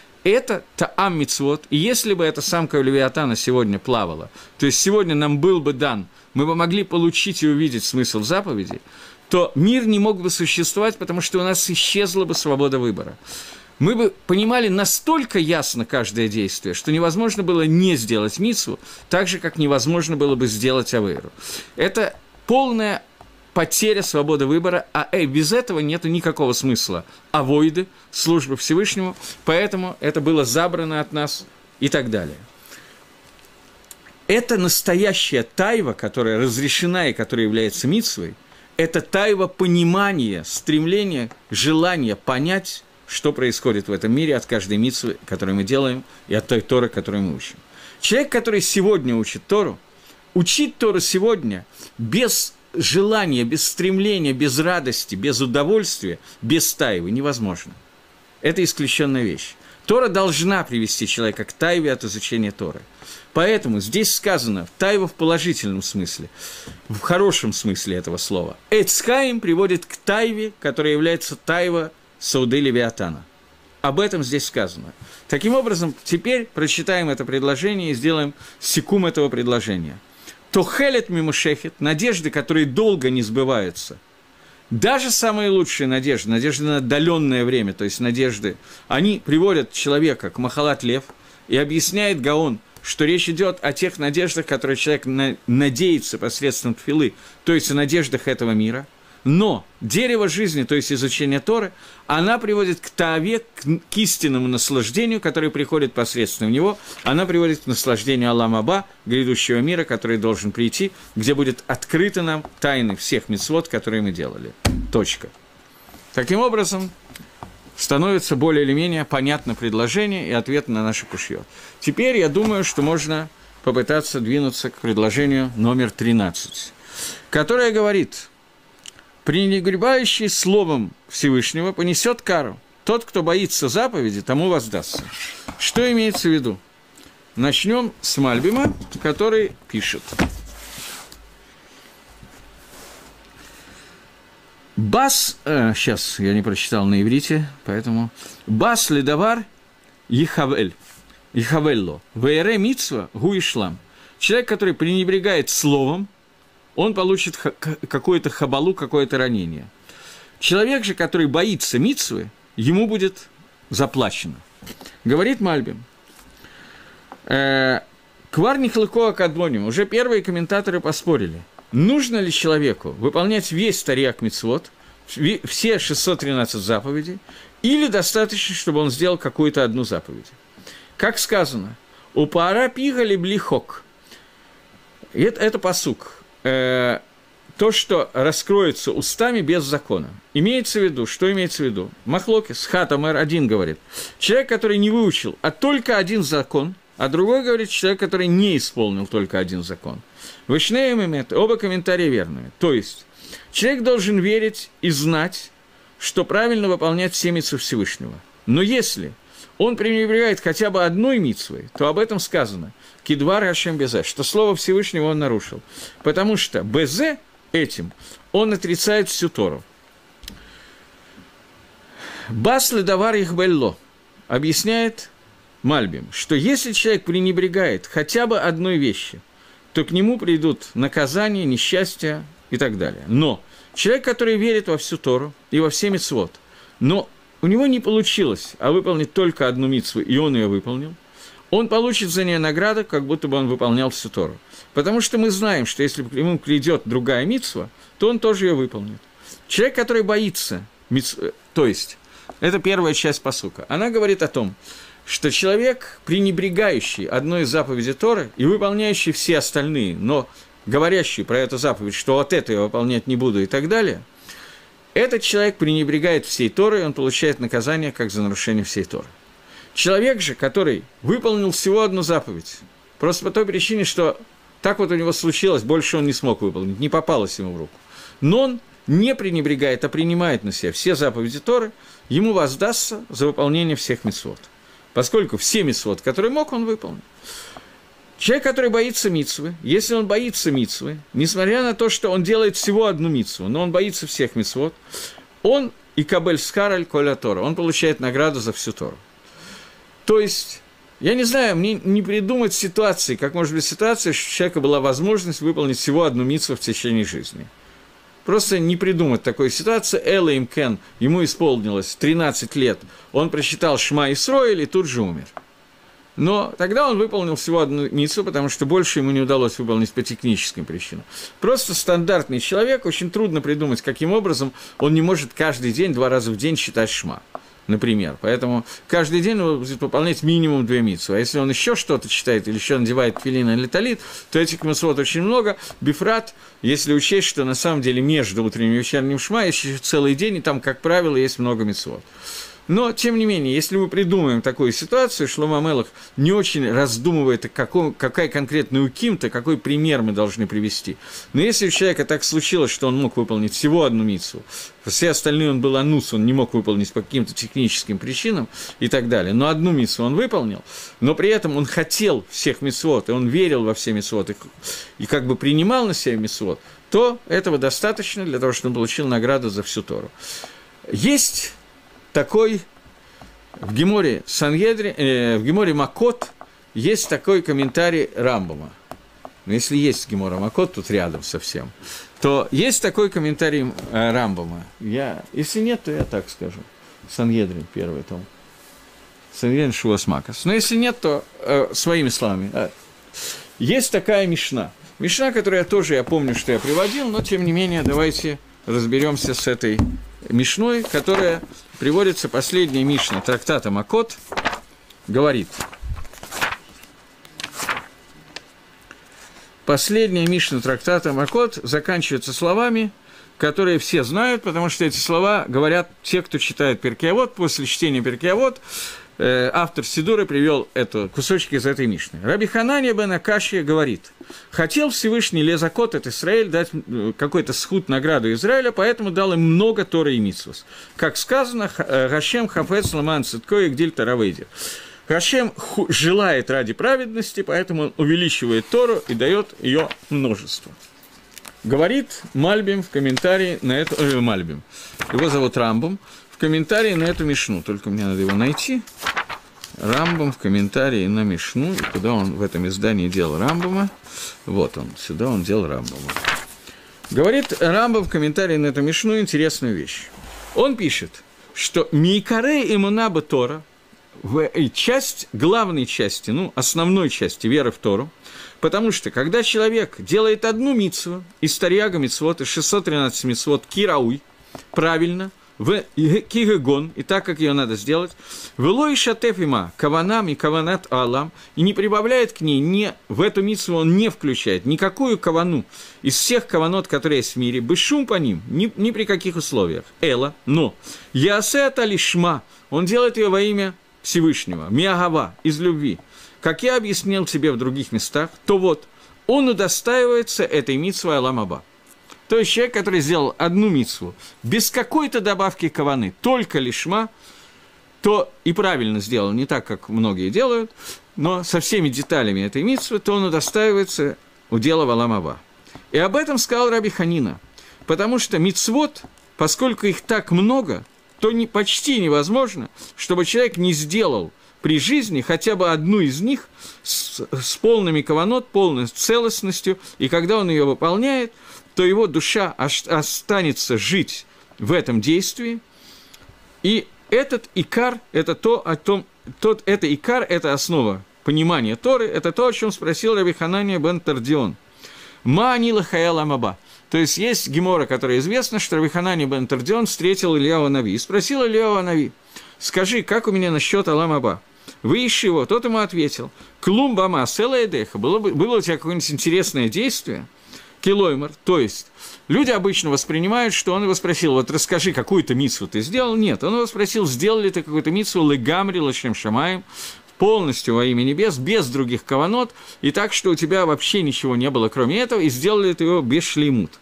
Это таам мицвот, и если бы эта самка Левиатана сегодня плавала, то есть сегодня нам был бы дан, мы бы могли получить и увидеть смысл заповедей, то мир не мог бы существовать, потому что у нас исчезла бы свобода выбора. Мы бы понимали настолько ясно каждое действие, что невозможно было не сделать мицву, так же, как невозможно было бы сделать авейру. Это полная потеря свободы выбора, а без этого нет никакого смысла авойды, службы Всевышнему, поэтому это было забрано от нас и так далее. Это настоящая тайва, которая разрешена и которая является мицвой, это тайва понимания, стремления, желания понять, что происходит в этом мире от каждой мицвы, которую мы делаем, и от той Торы, которую мы учим. Человек, который сегодня учит Тору, учить Тору сегодня без желания, без стремления, без радости, без удовольствия, без тайвы невозможно. Это исключенная вещь. Тора должна привести человека к тайве от изучения Торы. Поэтому здесь сказано тайва в положительном смысле, в хорошем смысле этого слова. Эцхаим приводит к тайве, которая является тайва Сауды Левиатана. Об этом здесь сказано. Таким образом, теперь прочитаем это предложение и сделаем секум этого предложения. Тохелет мимушехет, надежды, которые долго не сбываются. Даже самые лучшие надежды, надежды на отдаленное время, то есть надежды, они приводят человека к махалат лев, и объясняет Гаон, что речь идет о тех надеждах, которые человек надеется посредством тфилы, то есть о надеждах этого мира. Но дерево жизни, то есть изучение Торы, она приводит к таве, к истинному наслаждению, которое приходит посредством него. Она приводит к наслаждению Алам Аба, грядущего мира, который должен прийти, где будет открыты нам тайны всех мицвот, которые мы делали. Точка. Таким образом, становится более или менее понятно предложение и ответ на наше кушьё. Теперь я думаю, что можно попытаться двинуться к предложению номер 13, которое говорит: «Пренебрегающий словом Всевышнего понесет кару. Тот, кто боится заповеди, тому воздастся». Что имеется в виду? Начнем с Мальбима, который пишет. Бас, сейчас я не прочитал на иврите, поэтому бас ледавар Ихавелло, вэйре митсва гу ишлам. Человек, который пренебрегает словом, он получит какую-то хабалу, какое-то ранение. Человек же, который боится митсвы, ему будет заплачено. Говорит Мальбим. Квар нихлыко кадбоним. Уже первые комментаторы поспорили. Нужно ли человеку выполнять весь Тарьяк мицвот, все 613 заповедей, или достаточно, чтобы он сделал какую-то одну заповедь? Как сказано, у пара пигали блихок. Это пасук. То, что раскроется устами без закона. Имеется в виду, что имеется в виду? Махлокис, Хатамер 1 говорит, человек, который не выучил, а только один закон, а другой говорит, человек, который не исполнил только один закон. Вышнеем имеет, оба комментария верные. То есть, человек должен верить и знать, что правильно выполнять все мицвы Всевышнего. Но если он пренебрегает хотя бы одной мицвой, то об этом сказано «Кидвар Ашем Безе», что слово Всевышнего он нарушил. Потому что Безе этим он отрицает всю Тору. Бас ледавар их белло объясняет Мальбим, что если человек пренебрегает хотя бы одной вещи, то к нему придут наказания, несчастья и так далее. Но человек, который верит во всю Тору и во все мицвот, но у него не получилось, выполнить только одну мицву, и он ее выполнил, он получит за нее награду, как будто бы он выполнял всю Тору. Потому что мы знаем, что если к нему придет другая мицва, то он тоже ее выполнит. Человек, который боится мицвы, то есть, это первая часть пасука, она говорит о том, что человек, пренебрегающий одной из заповедей Торы и выполняющий все остальные, но говорящий про эту заповедь, что вот это я выполнять не буду и так далее, этот человек пренебрегает всей Торой, и он получает наказание как за нарушение всей Торы. Человек же, который выполнил всего одну заповедь, просто по той причине, что так вот у него случилось, больше он не смог выполнить, не попалось ему в руку. Но он не пренебрегает, а принимает на себя все заповеди Торы, ему воздастся за выполнение всех мицвот. Поскольку все мицвот, которые мог, он выполнил. Человек, который боится мицвы, если он боится мицвы, несмотря на то, что он делает всего одну мицву, но он боится всех мицвот, он и кабель скараль коля Тора, он получает награду за всю Тору. То есть, я не знаю, мне не придумать ситуации, как может быть ситуация, что у человека была возможность выполнить всего одну мицву в течение жизни. Просто не придумать такой ситуации. Элоим Кен, ему исполнилось 13 лет, он прочитал Шма Исроэль и тут же умер. Но тогда он выполнил всего одну мицву, потому что больше ему не удалось выполнить по техническим причинам. Просто стандартный человек, очень трудно придумать, каким образом он не может каждый день, 2 раза в день читать Шма, например. Поэтому каждый день он будет выполнять минимум 2 мицвы. А если он еще что-то читает или еще надевает тфилин или талит, то этих мицвот очень много. Бифрат, если учесть, что на самом деле между утренним и вечерним Шма есть еще целый день, и там, как правило, есть много мицвот. Но, тем не менее, если мы придумаем такую ситуацию, Шломо а-Мелех не очень раздумывает, какая конкретная укимта, какой пример мы должны привести. Но если у человека так случилось, что он мог выполнить всего одну мицву, все остальные он был анус, он не мог выполнить по каким-то техническим причинам и так далее, но одну мицву он выполнил, но при этом он хотел всех мицвот, и он верил во все мицвот, и как бы принимал на себя мицвот, то этого достаточно для того, чтобы он получил награду за всю Тору. Есть такой в Геморе в Геморе Макот есть такой комментарий Рамбама. Но если есть Гемора Макот, тут рядом совсем, то есть такой комментарий Рамбама. Если нет, то я так скажу. Сангедрин, первый том. Сангедрин Шувас Макас. Но если нет, то своими словами. Есть такая Мишна. Мишна, которую я помню, что я приводил, но, тем не менее, давайте разберемся с этой мишной, которая приводится, последняя мишна трактата Макот, говорит. Последняя мишна трактата Макот заканчивается словами, которые все знают, потому что эти слова говорят те, кто читает Перкей Авот. После чтения Перкей Авот автор Сидура привел кусочки из этой мишны. Раби Хананья бен Акашия говорит: хотел Всевышний лезакот от Израиль дать какой-то схуд, награду Израиля, поэтому дал им много Торы и мицвос. Как сказано, Гашем хафец ламан цитко и гдиль таравейдер. Гашем желает ради праведности, поэтому он увеличивает Тору и дает ее множество. Говорит Мальбим в комментарии на эту... Мальбим. Его зовут Рамбам. В комментарии на эту мишну. Только мне надо его найти. Рамбам в комментарии на мишну. И куда он в этом издании делал Рамбама? Вот он. Сюда он делал Рамбама. Говорит Рамбам в комментарии на эту мишну интересную вещь. Он пишет, что «Микаре имунаба Тора» в главной части, основной части веры в Тору, потому что, когда человек делает одну мицву из Тарьяга мицвот, из 613 мицвот кирауй, правильно, в кигегон, и так, как ее надо сделать, велой шатефима каванам и каванат алам, и не прибавляет к ней, в эту мицву он не включает никакую кавану из всех каванот, которые есть в мире, бешум по ним, ни при каких условиях, эла, но ясета лишма, он делает ее во имя Всевышнего, миагава, из любви, как я объяснил тебе в других местах, то вот, он удостаивается этой мицвы алам аба. То есть человек, который сделал одну мицву без какой-то добавки каваны, только лишма, то и правильно сделал, не так, как многие делают, но со всеми деталями этой мицвы, то он удостаивается удела алам аба. И об этом сказал Раби Ханина, потому что мицвот, поскольку их так много, то почти невозможно, чтобы человек не сделал при жизни хотя бы одну из них с полными каванот, полной целостностью, и когда он ее выполняет, то его душа останется жить в этом действии, и этот икар – это это икар – это основа понимания Торы, это то, о чем спросил Раби Хананья бен Тардион. «Ма анила хаял амаба». То есть, есть гемора, которая известна, что Раби Хананья бен Тардион встретил Ильяу Нави и спросил Ильяу Нави: «Скажи, как у меня насчет алам аба?» Выищи его, тот ему ответил: «Клум бама села эдеха». Было у тебя какое-нибудь интересное действие? Килоймар, то есть люди обычно воспринимают, что он его спросил: вот расскажи, какую-то мицву ты сделал? Нет, он его спросил: сделал ли ты какую-то мицву легамри лашем шамаем, полностью во имя небес, без других каванот, и так, что у тебя вообще ничего не было, кроме этого, и сделал ли ты его без шлеймут?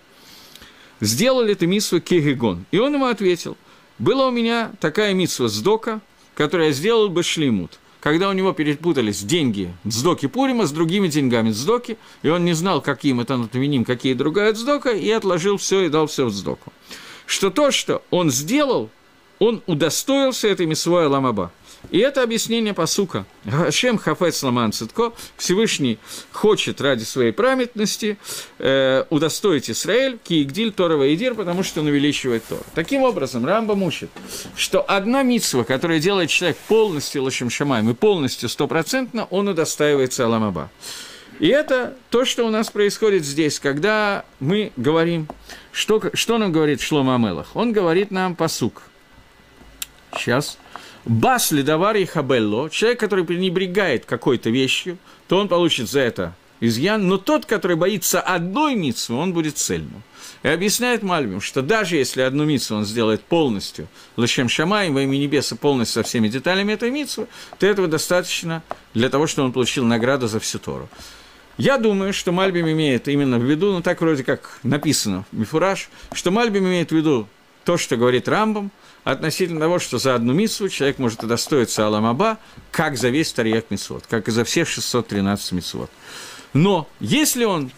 Сделал ли ты мицву кегегон? И он ему ответил: была у меня такая мицва сдока, которую я сделал без шлеймут, когда у него перепутались деньги цдоки Пурима с другими деньгами цдоки, и он не знал, каким это натовиним, какие другая цдока, и отложил все и дал все в цдоку. Что то, что он сделал, он удостоился этой мицвой алам аба. И это объяснение пасука. Гашем хафец ламан цитко, Всевышний хочет ради своей праведности удостоить Исраэль, киигдиль Тора ваидир, потому что он увеличивает Тору. Таким образом, Рамбам учит, что одна мицва, которая делает человек полностью лашем шамаем и полностью стопроцентно, он удостаивается алам аба. И это то, что у нас происходит здесь, когда мы говорим, что нам говорит Шломо а-Мелех? Он говорит нам пасук. Сейчас. Бас лидавар и хабелло, человек, который пренебрегает какой-то вещью, то он получит за это изъян, но тот, который боится одной мицвы, он будет цельным. И объясняет Мальбим, что даже если одну мицву он сделает полностью, лашем шамаем, во имя небеса, полностью со всеми деталями этой мицвы, то этого достаточно для того, чтобы он получил награду за всю Тору. Я думаю, что Мальбим имеет именно в виду, так вроде как написано в Мифураж, что Мальбим имеет в виду то, что говорит Рамбам, относительно того, что за одну мицву человек может удостоиться алам аба, как за весь Тарьяг мицвот, как и за всех 613 мицвот. Но если он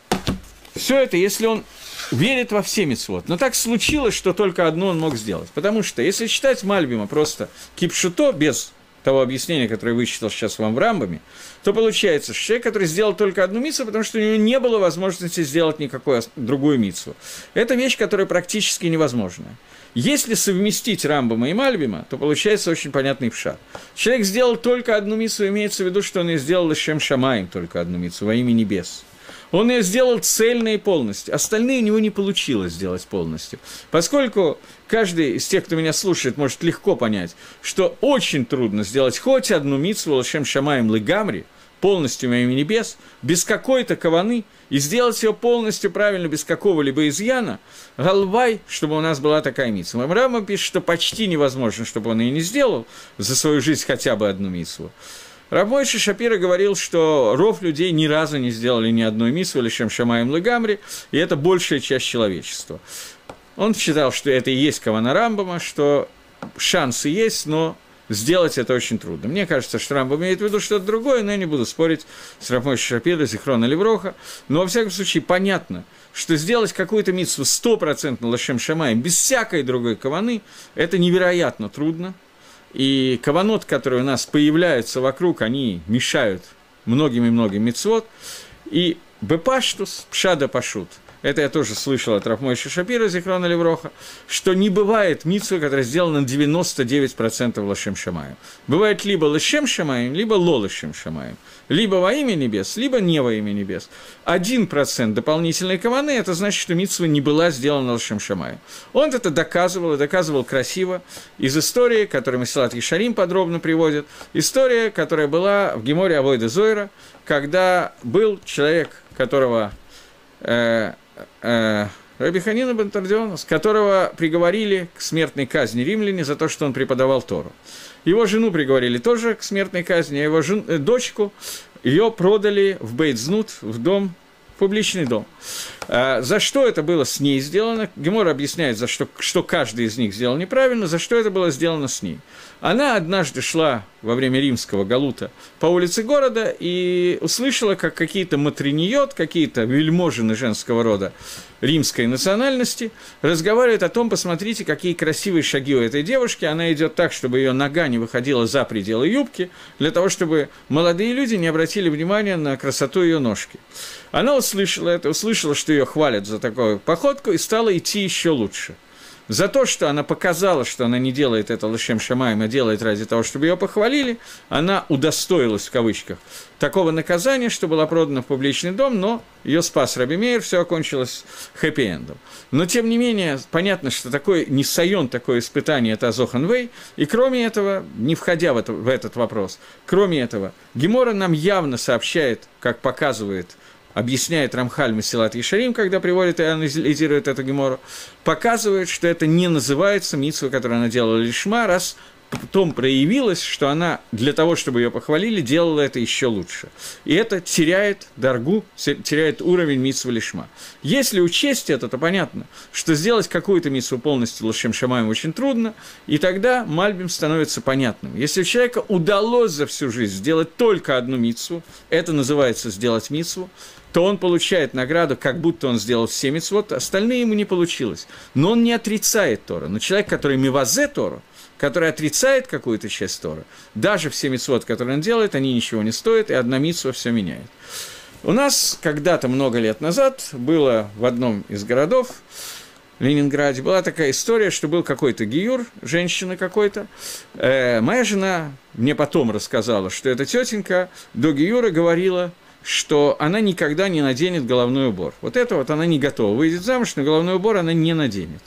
если он верит во все мицвот, но так случилось, что только одну он мог сделать. Потому что, если читать Мальбима просто кипшуто, без того объяснения, которое я вычитал сейчас вам в Рамбаме, то получается, что человек, который сделал только одну мицву, потому что у него не было возможности сделать никакую другую мицву. Это вещь, которая практически невозможна. Если совместить Рамбама и Мальбима, то получается очень понятный пшат. Человек сделал только одну мицву, имеется в виду, что он и сделал лашем шамаем только одну мицву, во имя небес. Он ее сделал цельно и полностью. Остальные у него не получилось сделать полностью. Поскольку каждый из тех, кто меня слушает, может легко понять, что очень трудно сделать хоть одну мицву лашем шамаем легамри, полностью во имя небес, без какой-то каваны, и сделать ее полностью правильно, без какого-либо изъяна, галвай, чтобы у нас была такая мицва. Рамбам пишет, что почти невозможно, чтобы он ее не сделал за свою жизнь хотя бы одну мицву. Рав Мойше Шапира говорил, что ров людей ни разу не сделали ни одной мицвы, лешем шамаем легамри, и это большая часть человечества. Он считал, что это и есть кавана Рамбама, что шансы есть, но сделать это очень трудно. Мне кажется, что Рамбам имеет в виду что-то другое, но я не буду спорить с Рав Мойше Шапира, Зихрона Левроха. Но, во всяком случае, понятно, что сделать какую-то мицву 100% лашем шамаем, без всякой другой каваны, это невероятно трудно. И каванот, которые у нас появляются вокруг, они мешают многим мицвот. И бепаштус, пшада пашут. Это я тоже слышал от Рав Мойше Шапира, Зихрона Левроха, что не бывает мицвы, которая сделана на 99% лашем шамаем. Бывает либо лашем шамаем, либо ло лашем шамаем. Либо во имя небес, либо не во имя небес. 1% дополнительной каваны – это значит, что мицва не была сделана лашем шамаем. Он это доказывал, и доказывал красиво из истории, которую Месилат Ешарим подробно приводит. История, которая была в Геморе Авойда Зойра, когда был человек, которого Раби Ханина бен Тардионос, которого приговорили к смертной казни римляне за то, что он преподавал Тору. Его жену приговорили тоже к смертной казни, а его дочку ее продали в Бейт-Знут, в дом, в публичный дом. За что это было с ней сделано? Гемора объясняет, что каждый из них сделал неправильно, за что это было сделано с ней. Она однажды шла во время римского галута по улице города и услышала, как какие-то матриниот, какие-то вельможины женского рода римской национальности разговаривают о том, посмотрите, какие красивые шаги у этой девушки, она идет так, чтобы ее нога не выходила за пределы юбки, для того, чтобы молодые люди не обратили внимания на красоту ее ножки. Она услышала это, услышала, что ее хвалят за такую походку, и стала идти еще лучше. За то, что она показала, что она не делает это лашем шамаем, а делает ради того, чтобы ее похвалили, она удостоилась, в кавычках, такого наказания, что была продана в публичный дом, но ее спас Раби Меир, все окончилось хэппи-эндом. Но, тем не менее, понятно, что такой нисайон, такое испытание – это Азохан Вей, и кроме этого, не входя в этот вопрос, кроме этого, Гемора нам явно сообщает, как показывает, объясняет Рамхаль Месилат Ешарим, когда приводит и анализирует эту гемору, показывает, что это не называется мицва, которую она делала лишма, раз потом проявилось, что она для того, чтобы ее похвалили, делала это еще лучше. И это теряет даргу, теряет уровень мицвы лишма. Если учесть это, то понятно, что сделать какую-то мицву полностью лашем шамаем очень трудно, и тогда мальбим становится понятным. Если у человека удалось за всю жизнь сделать только одну мицву, это называется сделать мицву, то он получает награду, как будто он сделал все мицвот, остальные ему не получилось. Но он не отрицает Тору. Но человек, который мивазе Тору, который отрицает какую-то часть Торы, даже все мицвот, которые он делает, они ничего не стоят, и одна мицва все меняет. У нас когда-то, много лет назад, было в одном из городов, в Ленинграде, была такая история, что был какой-то гиюр, женщина какой-то. Моя жена мне потом рассказала, что эта тетенька до гиюра говорила, что она никогда не наденет головной убор. Вот это вот она не готова. Выйдет замуж, но головной убор она не наденет.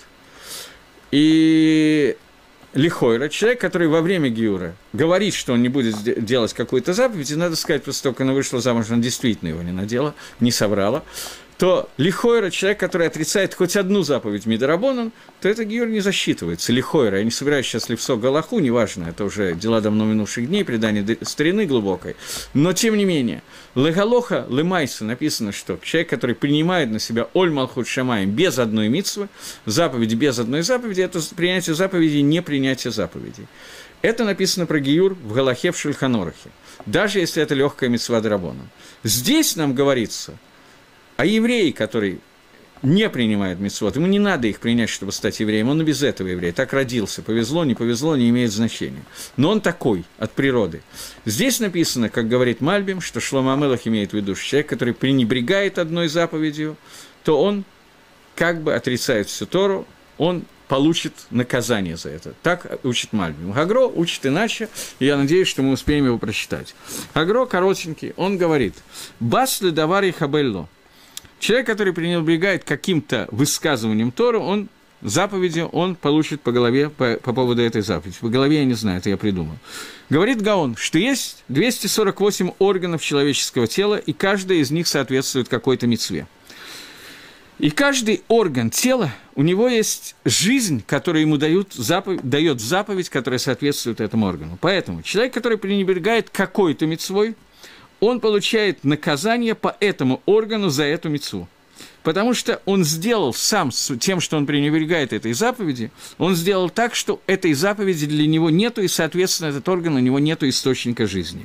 И лихойра, человек, который во время гиюра говорит, что он не будет делать какую-то заповедь, и надо сказать, после того, как она вышла замуж, она действительно его не надела, не соврала, то лихойра, человек, который отрицает хоть одну заповедь Мидарабонан, то это гиюр не засчитывается. Лихойра, я не собираюсь сейчас левсо галаху, неважно, это уже дела давно минувших дней, предание старины глубокой. Но, тем не менее, легалоха лемайса написано, что человек, который принимает на себя оль малхут шамаем без одной мицвы, заповеди без одной заповеди, это принятие заповедей, не принятие заповедей. Это написано про гиюр в галахе в Шульхан-Орухе, даже если это легкая мицва дарабонан. Здесь нам говорится а еврей, который не принимает мицвот, ему не надо их принять, чтобы стать евреем, он и без этого еврей, так родился, повезло, не имеет значения. Но он такой, от природы. Здесь написано, как говорит Мальбим, что Шломо а-Мелех имеет в виду, что человек, который пренебрегает одной заповедью, то он как бы отрицает всю Тору, он получит наказание за это. Так учит Мальбим. Гагро учит иначе, и я надеюсь, что мы успеем его прочитать. Гагро коротенький, он говорит, «Бас ле давари хабелло». Человек, который пренебрегает каким-то высказыванием Торы, он заповеди, он получит по голове по поводу этой заповеди. По голове я не знаю, это я придумал. Говорит Гаон, что есть 248 органов человеческого тела, и каждый из них соответствует какой-то мицве. И каждый орган тела, у него есть жизнь, которую ему дает заповедь, которая соответствует этому органу. Поэтому человек, который пренебрегает какой-то мицвой, он получает наказание по этому органу за эту мицву. Потому что он сделал сам с тем, что он пренебрегает этой заповеди, он сделал так, что этой заповеди для него нету, и, соответственно, этот орган, у него нету источника жизни.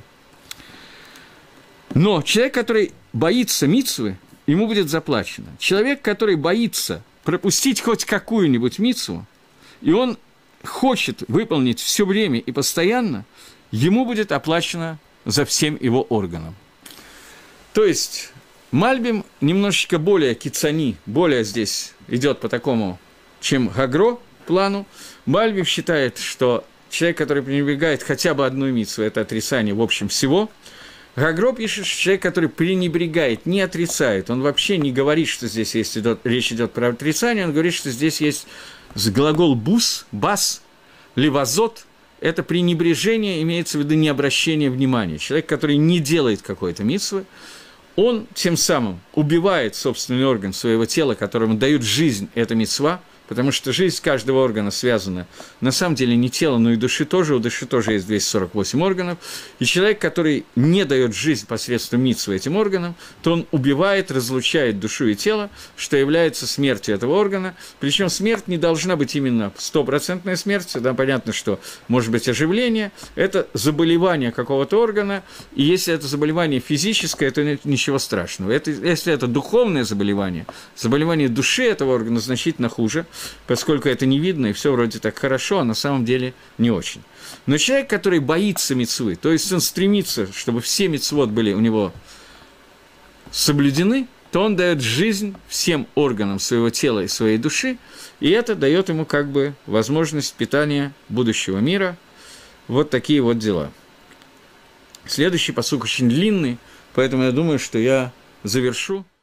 Но человек, который боится мицвы, ему будет заплачено. Человек, который боится пропустить хоть какую-нибудь мицву, и он хочет выполнить все время и постоянно, ему будет оплачено за всем его органом. То есть Мальбим немножечко более кицани, более здесь идет по такому, чем Гагро плану. Мальбим считает, что человек, который пренебрегает хотя бы одной мицву, это отрицание в общем всего. Гагро пишет, что человек, который пренебрегает, не отрицает, он вообще не говорит, что здесь речь идет про отрицание, он говорит, что здесь есть глагол «бус», «бас», «левазот», это пренебрежение, имеется в виду не обращение внимания. Человек, который не делает какой-то мицвы, он тем самым убивает собственный орган своего тела, которому дают жизнь эта мицва, потому что жизнь каждого органа связана, на самом деле, не тела, но и души тоже. У души тоже есть 248 органов. И человек, который не дает жизнь посредством мицвы этим органам, то он убивает, разлучает душу и тело, что является смертью этого органа. Причем смерть не должна быть именно стопроцентная смерть. Да, понятно, что может быть оживление. Это заболевание какого-то органа. И если это заболевание физическое, то нет ничего страшного. Если это духовное заболевание, заболевание души этого органа значительно хуже, поскольку это не видно, и все вроде так хорошо, а на самом деле не очень. Но человек, который боится мицвы, то есть он стремится, чтобы все мицвот были у него соблюдены, то он дает жизнь всем органам своего тела и своей души, и это дает ему как бы возможность питания будущего мира. Вот такие вот дела. Следующий пасук очень длинный, поэтому я думаю, что я завершу.